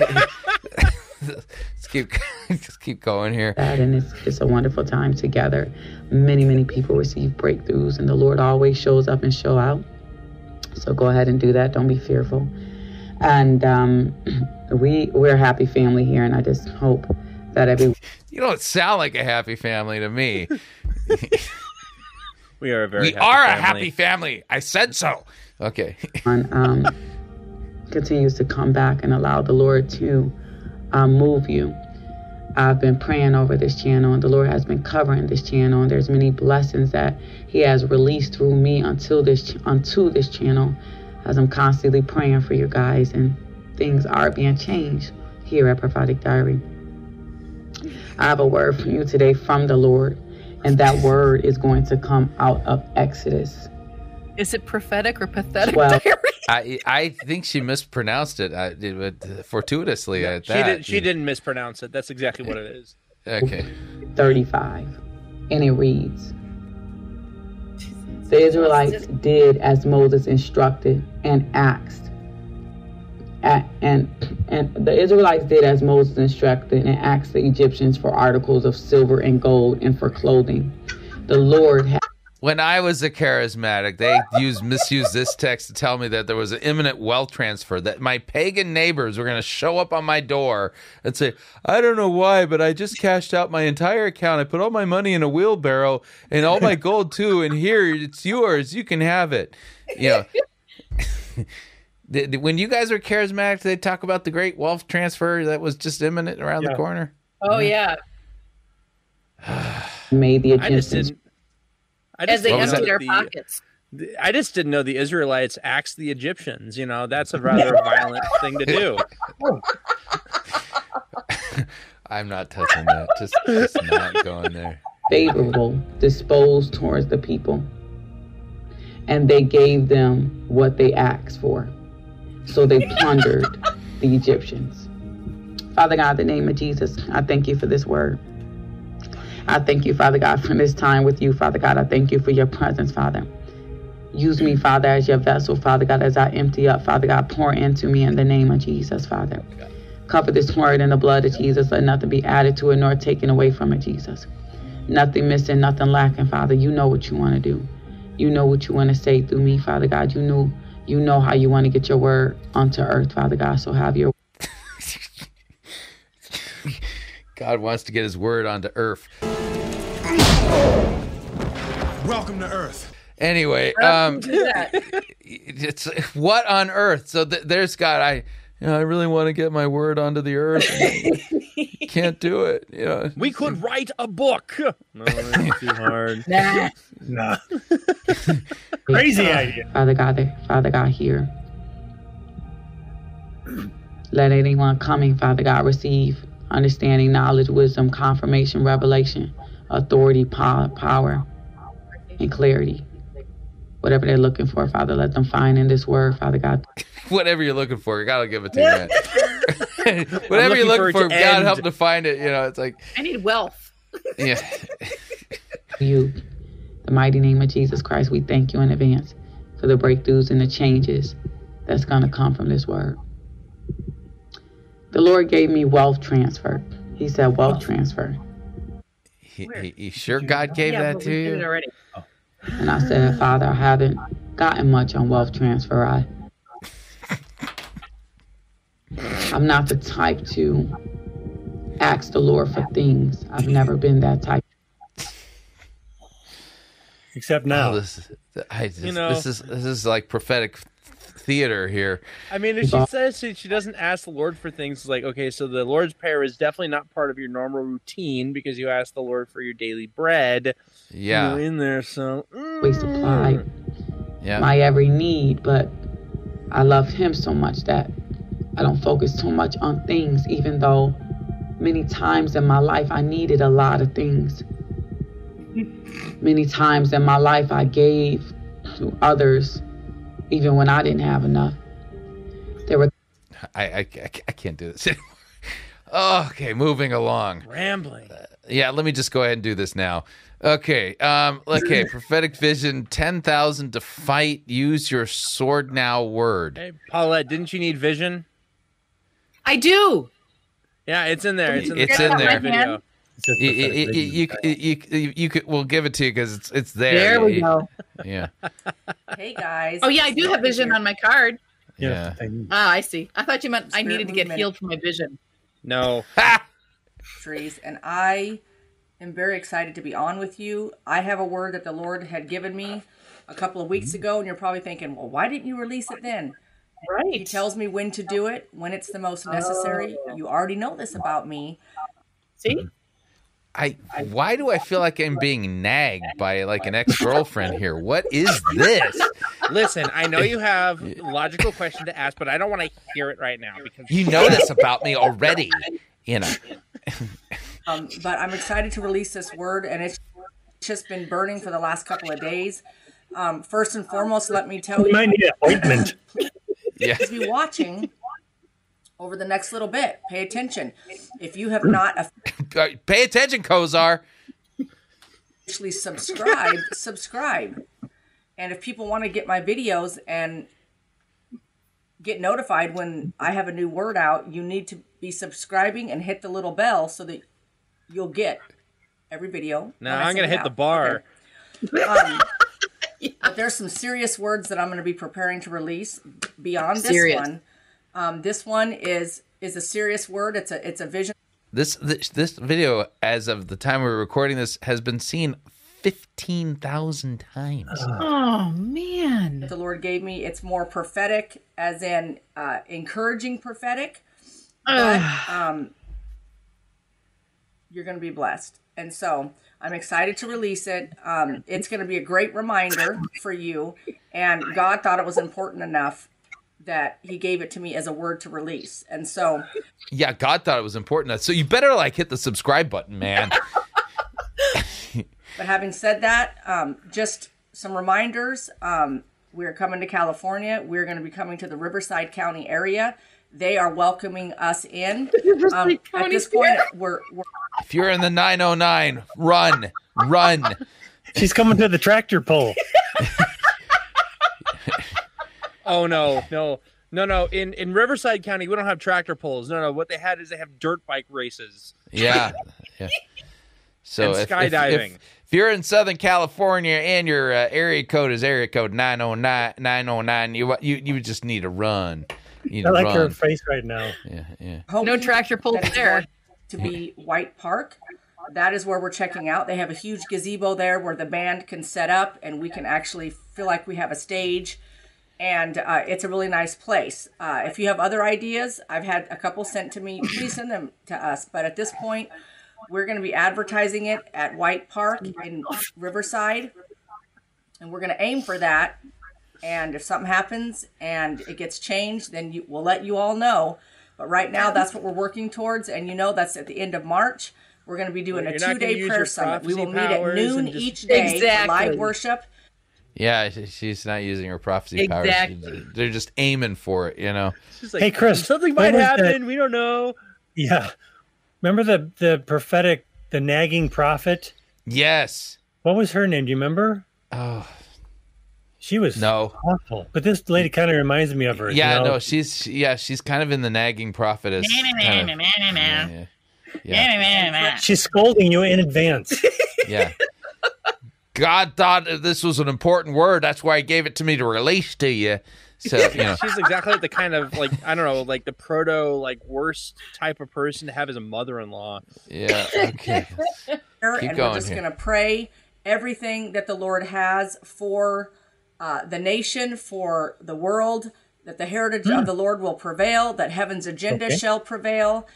Just keep going here. And it's a wonderful time together. Many people receive breakthroughs, and the Lord always shows up and show out. So go ahead and do that. Don't be fearful. And we're a happy family here, and I just hope that everyone. You don't sound like a happy family to me. We are a happy family. I said so. Okay. Continues to come back and allow the Lord to move you. I've been praying over this channel, and the Lord has been covering this channel, and there's many blessings that He has released through me onto this channel, as I'm constantly praying for you guys, and things are being changed here at Prophetic Diary. I have a word for you today from the Lord, and that word is going to come out of Exodus. Is it prophetic or pathetic? Well, I think she mispronounced it fortuitously. Yeah, at that. She didn't mispronounce it. That's exactly what it is. Okay. 35, and it reads, the Israelites did as Moses instructed and asked. And the Israelites did as Moses instructed and asked the Egyptians for articles of silver and gold and for clothing. The Lord had. When I was a charismatic, they misused this text to tell me that there was an imminent wealth transfer, that my pagan neighbors were going to show up on my door and say, I don't know why, but I just cashed out my entire account. I put all my money in a wheelbarrow and all my gold too, and here, it's yours. You can have it. When you guys were charismatic, they talk about the great wealth transfer that was just imminent around the corner. Oh, yeah. Made the Egyptians. As they empty their pockets. I just didn't know the Israelites axed the Egyptians. That's a rather violent thing to do. I'm not touching that. Just not going there. Favorable, disposed towards the people. And they gave them what they asked for. So they plundered the Egyptians. Father God, in the name of Jesus, I thank you for this word. I thank you, Father God, for this time with you, Father God. I thank you for your presence, Father. Use me, Father, as your vessel, Father God, as I empty up, Father God. Pour into me in the name of Jesus, Father. Cover this word in the blood of Jesus. Let nothing be added to it nor taken away from it, Jesus. Nothing missing, nothing lacking, Father. You know what you want to do. You know what you want to say through me, Father God. You know how you want to get your word onto earth, Father God. So have your God wants to get his word onto earth. Welcome to Earth. Anyway, it's what on earth? So there's God. I really want to get my word onto the earth. Can't do it. We could write a book. No, it's too hard. Nah. Crazy idea. Father God, here. Let anyone coming, Father God, receive understanding, knowledge, wisdom, confirmation, revelation, authority, power, and clarity. Whatever they're looking for, Father, let them find in this word, Father God. Whatever you're looking for, you gotta give it to me. Whatever you're looking for, God help to find it. It's like I need wealth. Yeah. You, the mighty name of Jesus Christ, we thank you in advance for the breakthroughs and the changes that's gonna come from this word. The Lord gave me wealth transfer. He said wealth transfer. He sure God gave that to you? Already. And I said, Father, I haven't gotten much on wealth transfer. I'm not the type to ask the Lord for things. I've never been that type. except now. This is like prophetic theater here. I mean, if she says she doesn't ask the Lord for things, like, okay, so the Lord's Prayer is definitely not part of your normal routine because you ask the Lord for your daily bread. Yeah. You're in there, so We supply my every need, but I love him so much that I don't focus too much on things, even though many times in my life I needed a lot of things. Many times in my life I gave to others even when I didn't have enough. There were I can't do this anymore. Okay, moving along. Rambling. Yeah, let me just go ahead and do this now. Okay, prophetic vision, 10,000 to fight, use your sword now word. Hey, Paulette, didn't you need vision? I do. Yeah, it's in there. It's in there. Video. You could. We'll give it to you because it's there. There we go. Yeah. Hey guys. Oh yeah, I do have vision on my card. Yeah. Ah, I see. I thought you meant I needed to get healed from my vision. No. Trees, and I am very excited to be on with you. I have a word that the Lord had given me a couple of weeks ago, and you're probably thinking, well, why didn't you release it then? Right. He tells me when to do it, when it's the most necessary. You already know this about me. See? Why do I feel like I'm being nagged by like an ex-girlfriend here? What is this? Listen, I know you have a logical question to ask, but I don't want to hear it right now because you know this about me already. You know. But I'm excited to release this word, and it's just been burning for the last couple of days. First and foremost, let me tell you, might need an ointment. Please be watching over the next little bit. Pay attention. If you have not pay attention, Kozar. Officially subscribe. And if people want to get my videos and get notified when I have a new word out, you need to be subscribing and hit the little bell so that you'll get every video. Now I'm going to hit the bar. Okay. But there's some serious words that I'm going to be preparing to release beyond this one. This one is a serious word. It's a vision. This video, as of the time we're recording this, has been seen 15,000 times. Oh man! The Lord gave me. It's more prophetic, as in encouraging prophetic. But you're going to be blessed, and so I'm excited to release it. It's going to be a great reminder for you, and God thought it was important enough that he gave it to me as a word to release. And so yeah, God thought it was important. So you better like hit the subscribe button, man. But having said that, just some reminders. We're coming to California. We're going to be coming to the Riverside County area. They are welcoming us in. At this point, we're if you're in the 909, run. She's coming to the tractor pole. Oh no! In Riverside County, we don't have tractor pulls. No. What they had is they have dirt bike races. Yeah. So and skydiving. If you're in Southern California and your area code is area code 909, you just need to run. I like her face right now. Yeah. No tractor pulls there. To be White Park. That is where we're checking out. They have a huge gazebo there where the band can set up and we can actually feel like we have a stage. And it's a really nice place. If you have other ideas, I've had a couple sent to me. Please send them to us. But at this point, we're going to be advertising it at White Park in Riverside. And we're going to aim for that. And if something happens and it gets changed, then we'll let you all know. But right now, that's what we're working towards. And that's at the end of March. We're going to be doing a 2-day prayer summit. We will meet at noon each day for live worship. Yeah, she's not using her prophecy powers. They're just aiming for it, She's like, hey, Chris, something might happen. We don't know. Yeah. Remember the prophetic, the nagging prophet? Yes. What was her name? Do you remember? Oh. She was awful. But this lady kind of reminds me of her. Yeah, no, she's kind of in the nagging prophetess. She's scolding you in advance. Yeah. God thought this was an important word. That's why he gave it to me to release to you. So, She's exactly like the kind of the proto worst type of person to have as a mother-in-law. Yeah. Okay. And we're just going to pray everything that the Lord has for the nation, for the world, that the heritage of the Lord will prevail, that heaven's agenda shall prevail.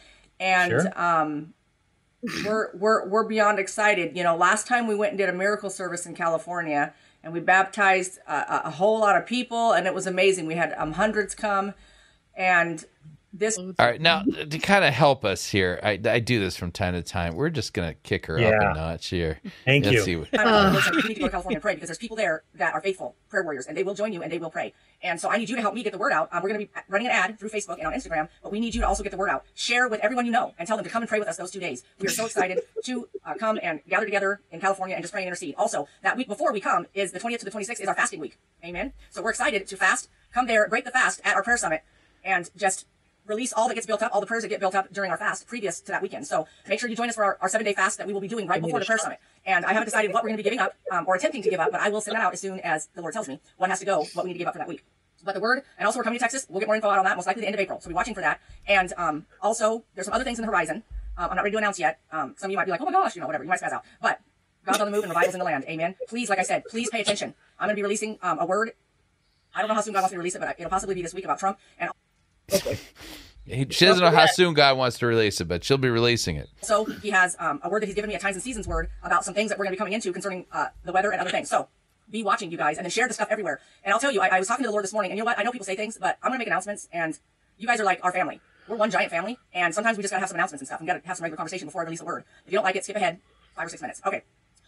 And we're beyond excited. You know, last time we went and did a miracle service in California, and we baptized a whole lot of people, and it was amazing. We had hundreds come, and this. All right, now to kind of help us here, I do this from time to time. We're just gonna kick her up a notch here. Thank you. We need to go to California and pray, because there's people there that are faithful prayer warriors, and they will join you and they will pray. And so I need you to help me get the word out. We're going to be running an ad through Facebook and on Instagram, but we need you to also get the word out. Share with everyone you know and tell them to come and pray with us those 2 days. We are so excited to come and gather together in California and just pray and intercede. Also, that week before we come is the 20th to the 26th is our fasting week. Amen. So we're excited to fast. Come there, break the fast at our prayer summit, and just release all that gets built up, all the prayers that get built up during our fast previous to that weekend. So make sure you join us for our 7-day fast that we will be doing right before the prayer summit. And I haven't decided what we're going to be giving up or attempting to give up, but I will send that out as soon as the Lord tells me what has to go, what we need to give up for that week. But the word, and also we're coming to Texas. We'll get more info out on that most likely the end of April. So be watching for that. And also, there's some other things in the horizon. I'm not ready to announce yet. Some of you might be like, oh my gosh, you know, whatever. You might spaz out. But God's on the move and revival's in the land. Amen. Please, like I said, please pay attention. I'm going to be releasing a word. I don't know how soon God wants me to release it, but it'll possibly be this week about Trump. And she doesn't know how soon God wants to release it, but she'll be releasing it. So he has a word that he's given me, a times and seasons word, about some things that we're going to be coming into concerning the weather and other things. So be watching, you guys, and then share the stuff everywhere. And I'll tell you, I was talking to the Lord this morning, and you know what? I know people say things, but I'm going to make announcements, and you guys are like our family. We're one giant family, and sometimes we just got to have some announcements and stuff. We got to have some regular conversation before I release a word. If you don't like it, skip ahead 5 or 6 minutes. Okay.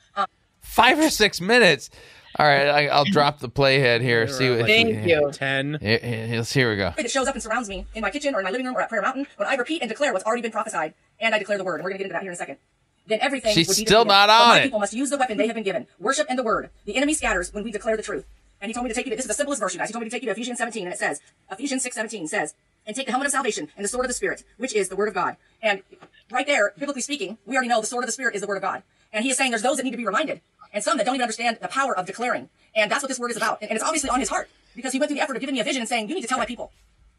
5 or 6 minutes. All right, I'll drop the playhead here. See what, Thank you. 10. Here we go. It shows up and surrounds me in my kitchen or in my living room or at Prayer Mountain when I repeat and declare what's already been prophesied, and I declare the word. And we're going to get into that here in a second. Then everything She's would be still defeated. not But on my it. people must use the weapon they have been given, worship and the word. The enemy scatters when we declare the truth. And he told me to take you to, this is the simplest verse, you guys. He told me to take you to Ephesians 17, and it says, Ephesians 6:17 says, and take the helmet of salvation and the sword of the Spirit, which is the word of God. And right there, biblically speaking, we already know the sword of the Spirit is the word of God. And he is saying there's those that need to be reminded, and some that don't even understand the power of declaring. And that's what this word is about. And it's obviously on his heart, because he went through the effort of giving me a vision and saying, you need to tell my people.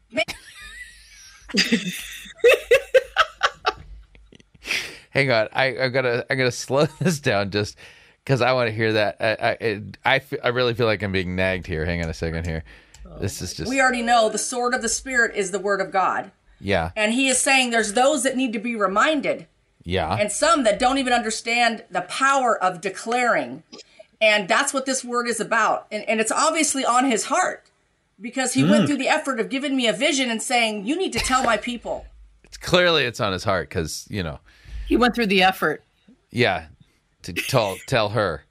Hang on, I gotta slow this down just because I want to hear that. I really feel like I'm being nagged here. Hang on a second here. This is just. We already know the sword of the Spirit is the word of God. Yeah. And he is saying there's those that need to be reminded. Yeah. And some that don't even understand the power of declaring. And that's what this word is about. And it's obviously on his heart, because he went through the effort of giving me a vision and saying, you need to tell my people. It's on his heart because, you know. He went through the effort. Yeah. To tell her.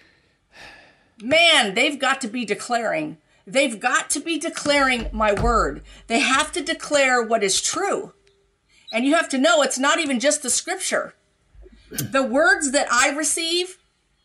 Man, they've got to be declaring. They've got to be declaring my word. They have to declare what is true. And you have to know it's not even just the scripture. The words that I receive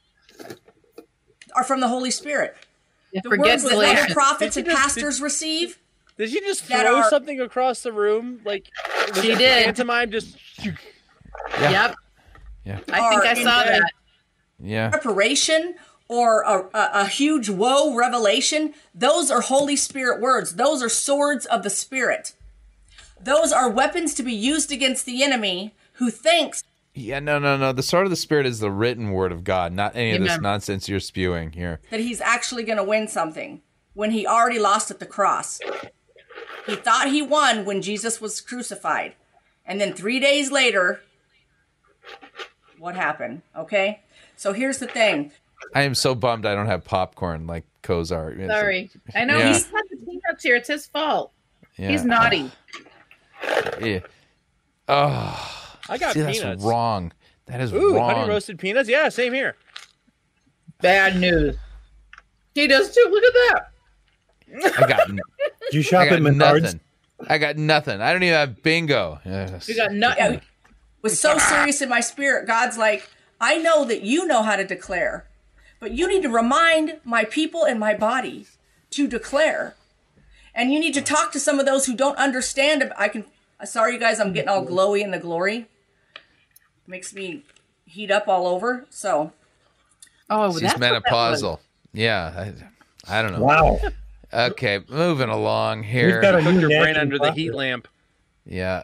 are from the Holy Spirit. Yeah, the words that other prophets and pastors receive. Did you just throw something across the room? Like she did. Pantomime just. Yeah. Yep. Yeah. I think I saw that. Yeah. Preparation or a huge woe revelation. Those are Holy Spirit words. Those are swords of the Spirit. Those are weapons to be used against the enemy who thinks. Yeah, no. The sword of the Spirit is the written word of God, not any of this Amen. nonsense you're spewing here. That he's actually going to win something when he already lost at the cross. He thought he won when Jesus was crucified. And then 3 days later, what happened? Okay? So here's the thing. I am so bummed I don't have popcorn like Kozar. Sorry. I know he's had the peanuts here. It's his fault. Yeah. He's naughty. Yeah. Oh, I got that's peanuts. wrong. That is Ooh, wrong. honey roasted peanuts? Yeah, same here. Bad news. He does too. Look at that. I got. Did you shop at Menards? Nothing. I got nothing. I don't even have bingo. Yes. You got nothing. It was so serious in my spirit. God's like, I know that you know how to declare, but you need to remind my people and my body to declare. And you need to talk to some of those who don't understand. Sorry, you guys, I'm getting all glowy in the glory. Makes me heat up all over. So. Oh, she's menopausal. Yeah. I don't know. Wow. Okay, moving along here. We've got a Put new your brain napkin under the bucket. heat lamp. Yeah.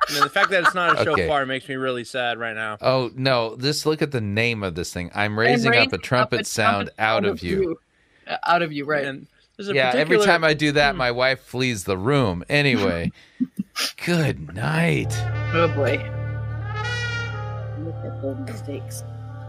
And the fact that it's not a Okay. shofar makes me really sad right now. Oh no! Just look at the name of this thing. I'm raising up a trumpet sound out of you. Out of you, right? And there's a Yeah, every particular- time I do that, my wife flees the room. Anyway, good night. Oh boy. Look at those mistakes.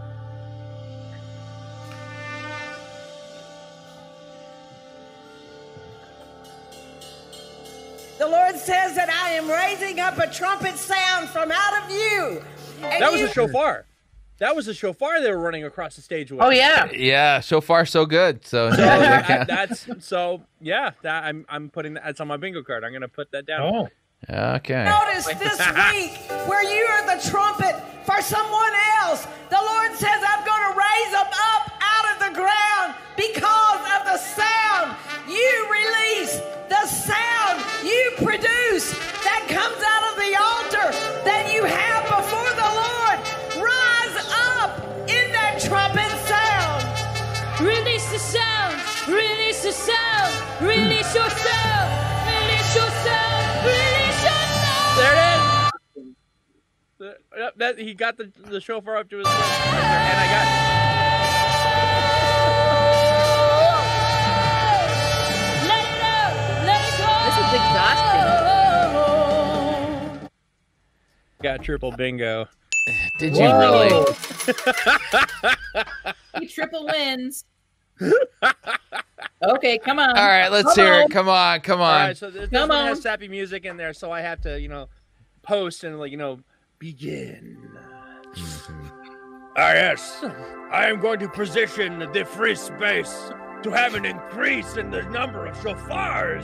The Lord says that I am raising up a trumpet sound from out of you. And That was you- a shofar. That was a shofar they were running across the stage with. Oh yeah. Yeah, so far so good. So That's so yeah. That I'm putting that's on my bingo card. I'm gonna put that down. Oh. Okay. Notice this week where you are the trumpet for someone else. The Lord says, I'm going to raise them up out of the ground because of the sound you release, the sound you produce that comes out of the altar that you have before the Lord. Rise up in that trumpet sound. Release the sound. Release the sound. Release your sound. Release your sound. Release your sound. There it is. That he got the shofar up to his lips, and I got. Let it out. Let it go. This is exhausting. Got triple bingo. Did you really? He triple wins. Okay, come on. All right, let's Come hear on. it. Come on, come All on. right, so this Come one on. has sappy music in there, so I have to, post and begin. Yes, I am going to position the free space to have an increase in the number of shofars.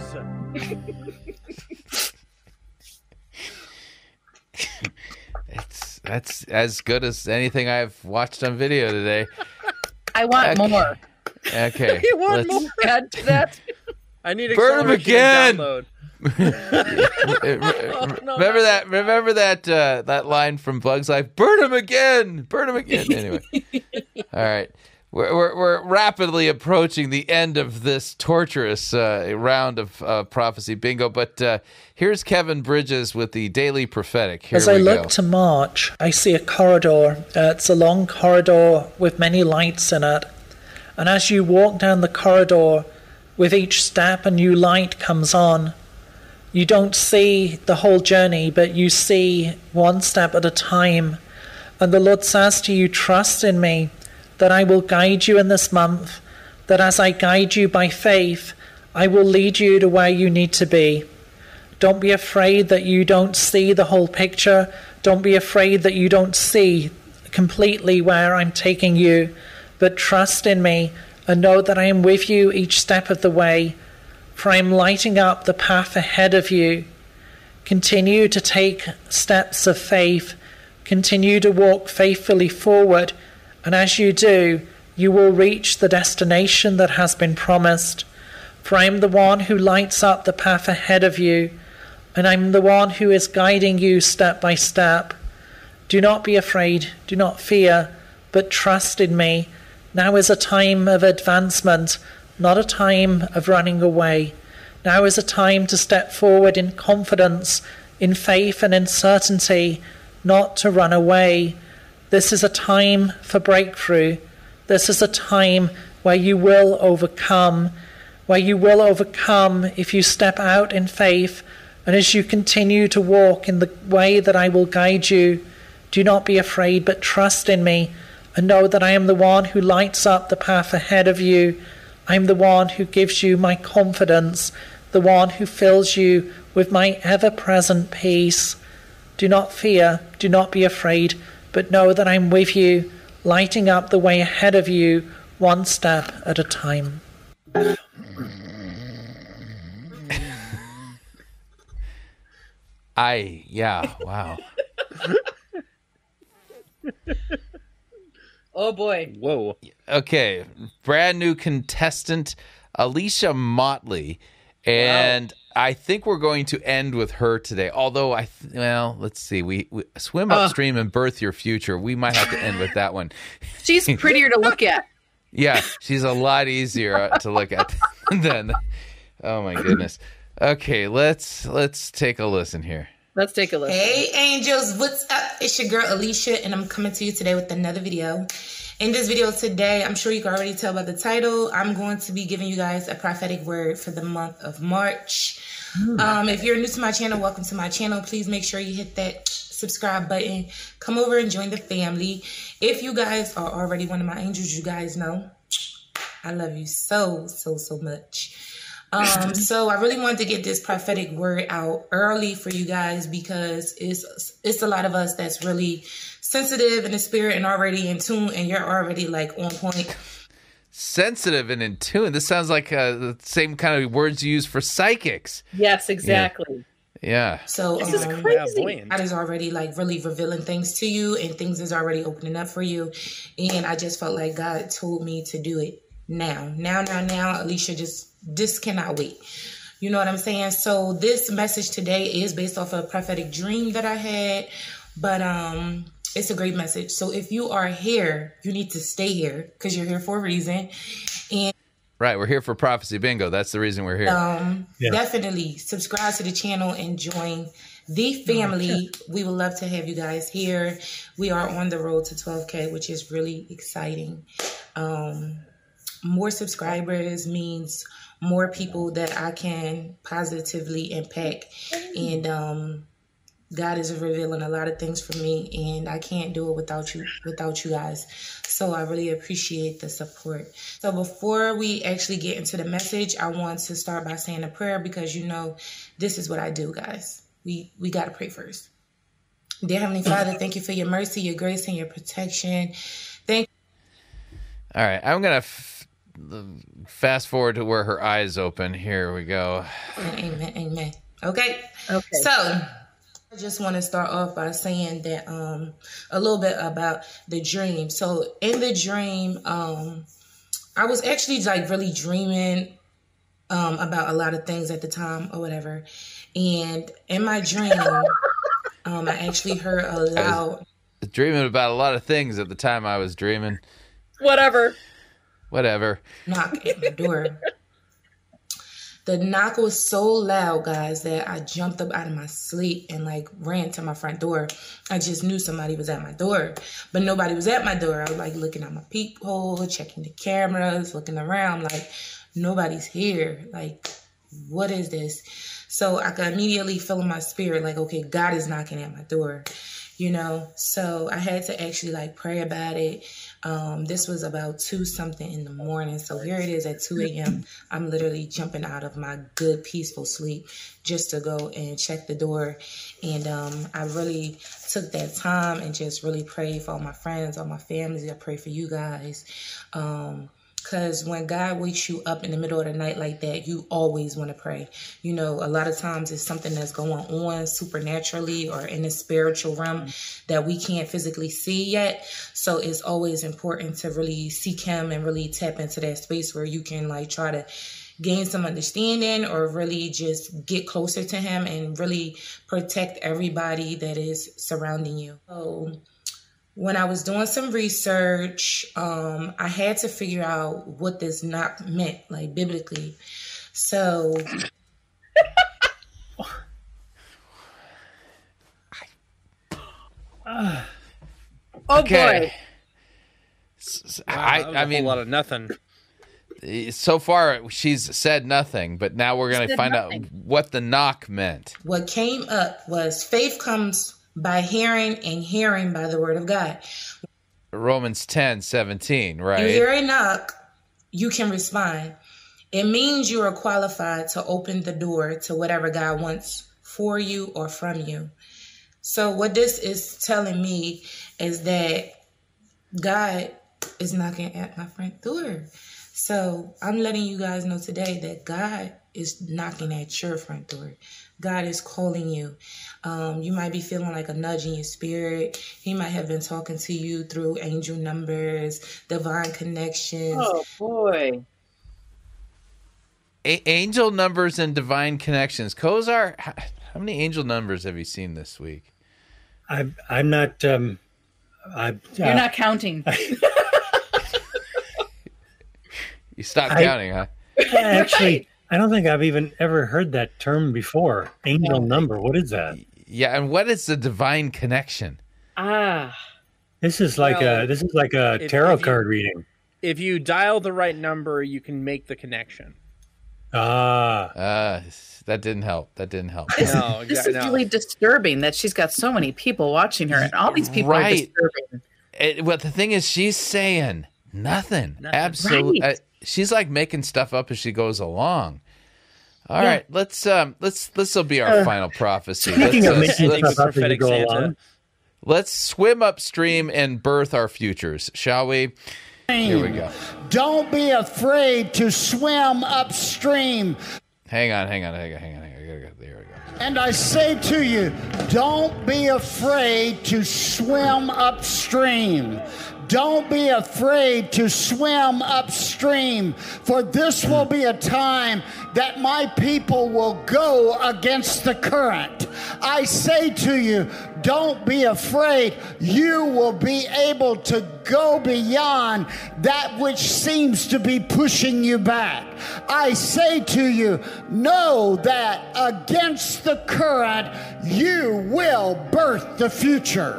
That's as good as anything I've watched on video today. I want Okay. more. Okay. You want let's- more? Add to that. I need Burn 'em acceleration and again! download. Remember that line from Bug's Life? Burn him again! Burn him again! Anyway. All right. We're rapidly approaching the end of this torturous round of prophecy bingo, but here's Kevin Bridges with the Daily Prophetic. Here As we I go. look to March, I see a corridor. It's a long corridor with many lights in it. And as you walk down the corridor, with each step a new light comes on. You don't see the whole journey, but you see one step at a time. And the Lord says to you, trust in me, that I will guide you in this month, that as I guide you by faith, I will lead you to where you need to be. Don't be afraid that you don't see the whole picture. Don't be afraid that you don't see completely where I'm taking you, but trust in me and know that I am with you each step of the way, for I am lighting up the path ahead of you. Continue to take steps of faith. Continue to walk faithfully forward, and as you do, you will reach the destination that has been promised. For I am the one who lights up the path ahead of you, and I'm the one who is guiding you step by step. Do not be afraid, do not fear, but trust in me. Now is a time of advancement, not a time of running away. Now is a time to step forward in confidence, in faith and in certainty, not to run away. This is a time for breakthrough. This is a time where you will overcome, if you step out in faith, and as you continue to walk in the way that I will guide you. Do not be afraid, but trust in me, and know that I am the one who lights up the path ahead of you. I am the one who gives you my confidence, the one who fills you with my ever-present peace. Do not fear, do not be afraid, but know that I'm with you, lighting up the way ahead of you, one step at a time. Wow. Oh boy. Whoa. Okay, brand new contestant, Alicia Motley, and I think we're going to end with her today. Although let's see, we swim upstream and birth your future. We might have to end with that one. She's prettier to look at. Yeah, she's a lot easier to look at than. Oh my goodness. Okay, let's take a listen here. Let's take a look. Hey, angels. What's up? It's your girl, Alicia, and I'm coming to you today with another video. In this video today, I'm sure you can already tell by the title, I'm going to be giving you guys a prophetic word for the month of March. If you're new to my channel, welcome to my channel. Please make sure you hit that subscribe button. Come over and join the family. If you guys are already one of my angels, you guys know I love you so much. So I really wanted to get this prophetic word out early for you guys because it's a lot of us that's really sensitive in the spirit and already in tune, and you're already like on point. Sensitive and in tune. This sounds like the same kind of words you use for psychics. Yes, exactly. Yeah. So this is crazy. God is already like really revealing things to you, and things is already opening up for you. And I just felt like God told me to do it now. Alicia, just cannot wait. You know what I'm saying? So this message today is based off a prophetic dream that I had, but it's a great message. So if you are here, you need to stay here because you're here for a reason. And right, we're here for Prophecy Bingo. That's the reason we're here. Definitely subscribe to the channel and join the family. We would love to have you guys here. We are on the road to 12K, which is really exciting. More subscribers means more people that I can positively impact. And God is revealing a lot of things for me, and I can't do it without you guys. So I really appreciate the support. So before we actually get into the message, I want to start by saying a prayer because you know this is what I do, guys. We got to pray first. Dear Heavenly Father, thank you for your mercy, your grace, and your protection. Thank you. All right, I'm going to fast forward to where her eyes open. Here we go. Amen. Okay. So I just want to start off by saying that a little bit about the dream. So in the dream, I was actually like really dreaming about a lot of things at the time or whatever. And in my dream, I actually heard a loud... I was dreaming about a lot of things at the time I was dreaming. Whatever. Knock at my door. The knock was so loud, guys, that I jumped up out of my sleep and like ran to my front door. I just knew somebody was at my door, but nobody was at my door. I was like looking at my peephole, checking the cameras, looking around, like nobody's here. Like, what is this? So I could immediately feel in my spirit, like, okay, God is knocking at my door, you know? So I had to actually like pray about it. This was about 2-something in the morning. So here it is at 2 a.m. I'm literally jumping out of my good, peaceful sleep just to go and check the door. And I really took that time and just really prayed for all my friends, all my families. I pray for you guys. Because when God wakes you up in the middle of the night like that, you always want to pray. You know, a lot of times it's something that's going on supernaturally or in the spiritual realm that we can't physically see yet. So it's always important to really seek him and really tap into that space where you can like try to gain some understanding or really just get closer to him and really protect everybody that is surrounding you. So when I was doing some research, I had to figure out what this knock meant, like biblically. So, boy! I mean, a lot of nothing. So far, she's said nothing, but now we're going to find out what the knock meant. What came up was faith comes by hearing, and hearing by the word of God. Romans 10:17, right? You hear a knock, you can respond. It means you are qualified to open the door to whatever God wants for you or from you. So what this is telling me is that God is knocking at my front door. So I'm letting you guys know today that God is knocking at your front door. God is calling you. You might be feeling like a nudge in your spirit. He might have been talking to you through angel numbers, divine connections. Oh, boy. Angel numbers and divine connections. Kozar, how many angel numbers have you seen this week? I'm not... You're not counting. You stopped counting, huh? Actually, I don't think I've even ever heard that term before. Angel number. What is that? Yeah, and what is the divine connection? This is like a tarot card reading. If you dial the right number, you can make the connection. That didn't help. No, This is really disturbing that she's got so many people watching her, and all these people are disturbing. Well, the thing is, she's saying nothing. Absolutely, Right. she's like making stuff up as she goes along. All right, let's. This will be our final prophecy. Speaking of making stuff up as you go along. Let's swim upstream and birth our futures, shall we? Here we go. Don't be afraid to swim upstream. Hang on. There we go. And I say to you, don't be afraid to swim upstream. Don't be afraid to swim upstream, for this will be a time that my people will go against the current. I say to you, don't be afraid. You will be able to go beyond that which seems to be pushing you back. I say to you, know that against the current, you will birth the future.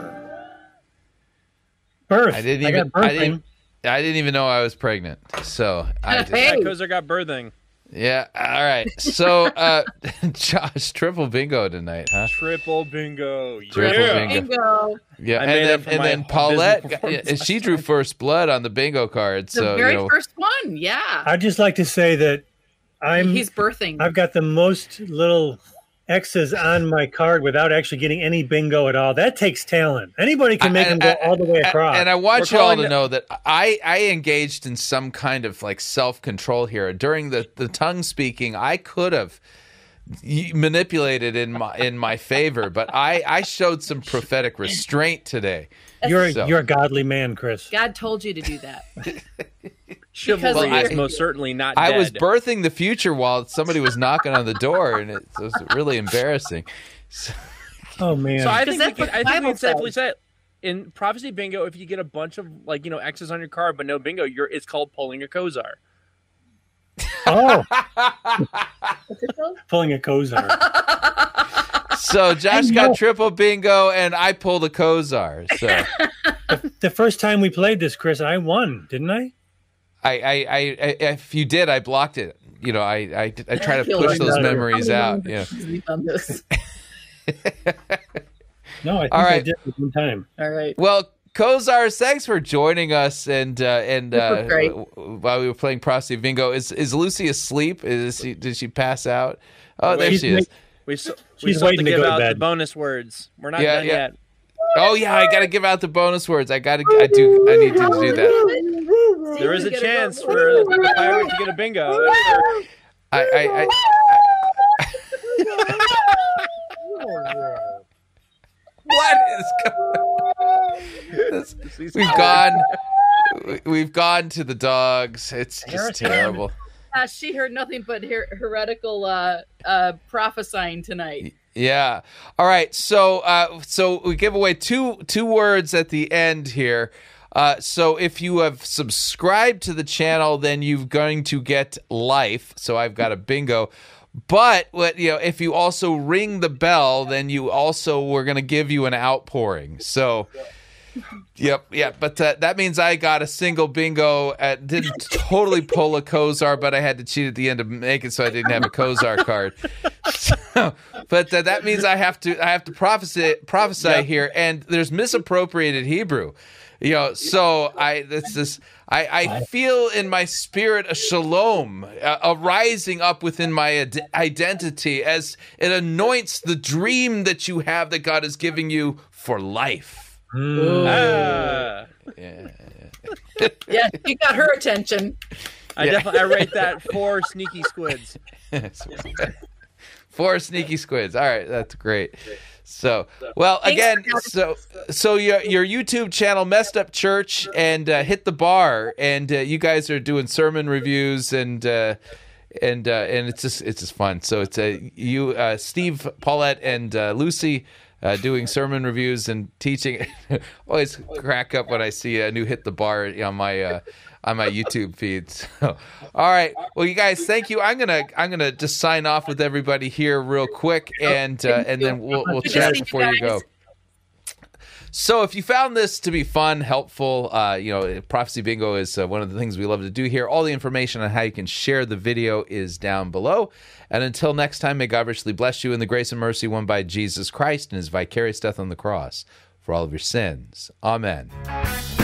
I didn't even know I was pregnant. So Kozar got birthing. Yeah. All right. So Josh, triple bingo tonight, huh? Triple bingo. Triple bingo. Yeah, and then Paulette, she drew first blood on the bingo card. The very first one, yeah. I'd just like to say that he's birthing. I've got the most little X's on my card without actually getting any bingo at all. That takes talent. Anybody can make them go all the way across. And I want you all to know that I engaged in some kind of like self-control here. During the tongue speaking, I could have manipulated in my favor, but I showed some prophetic restraint today. You're a godly man, Chris. God told you to do that. Chivalry is most certainly not dead. I was birthing the future while somebody was knocking on the door, and it was really embarrassing. Oh man! So I think we can safely say in prophecy bingo, if you get a bunch of X's on your card but no bingo, it's called pulling a Kozar. Oh, pulling a Kozar. So Josh got triple bingo, and I pulled a Kozar. So the first time we played this, Chris, I won, didn't I? I if you did, I blocked it. I try to push those memories out. Yeah. No, I think I did at one time. All right. Well, Kozar, thanks for joining us, and while we were playing Prophecy Bingo, is Lucy asleep? Did she pass out? Oh, there she is. We still have to give out the bonus words. We're not done yet. Oh yeah, I got to give out the bonus words. I need to do that. There is a chance for the pirate to get a bingo. What is going? We've gone to the dogs. It's just terrible. She heard nothing but heretical prophesying tonight. Yeah. All right. So we give away two words at the end here. So if you have subscribed to the channel, then you're going to get life. So I've got a bingo. But if you also ring the bell, then we're going to give you an outpouring. So. Yep. But that means I got a single bingo. Didn't totally pull a Kozar, but I had to cheat at the end to make it so I didn't have a Kozar card. But that means I have to prophesy here, and there's misappropriated Hebrew. So I feel in my spirit a shalom, a rising up within my identity as it anoints the dream that you have that God is giving you for life. Yeah, you got her attention. I rate that 4 sneaky squids. 4 sneaky squids. All right, that's great. So, well, again, so your YouTube channel, Messed Up Church, and Hit the Bar, and you guys are doing sermon reviews and it's just fun. So it's you, Steve, Paulette, and Lucy. Doing sermon reviews and teaching. Always crack up when I see a new Hit the Bar on on my YouTube feed. So, all right. Well, you guys, thank you. I'm gonna just sign off with everybody here real quick, and then we'll chat before you go. So if you found this to be fun, helpful, Prophecy Bingo is one of the things we love to do here. All the information on how you can share the video is down below. And until next time, may God richly bless you in the grace and mercy won by Jesus Christ and his vicarious death on the cross for all of your sins. Amen.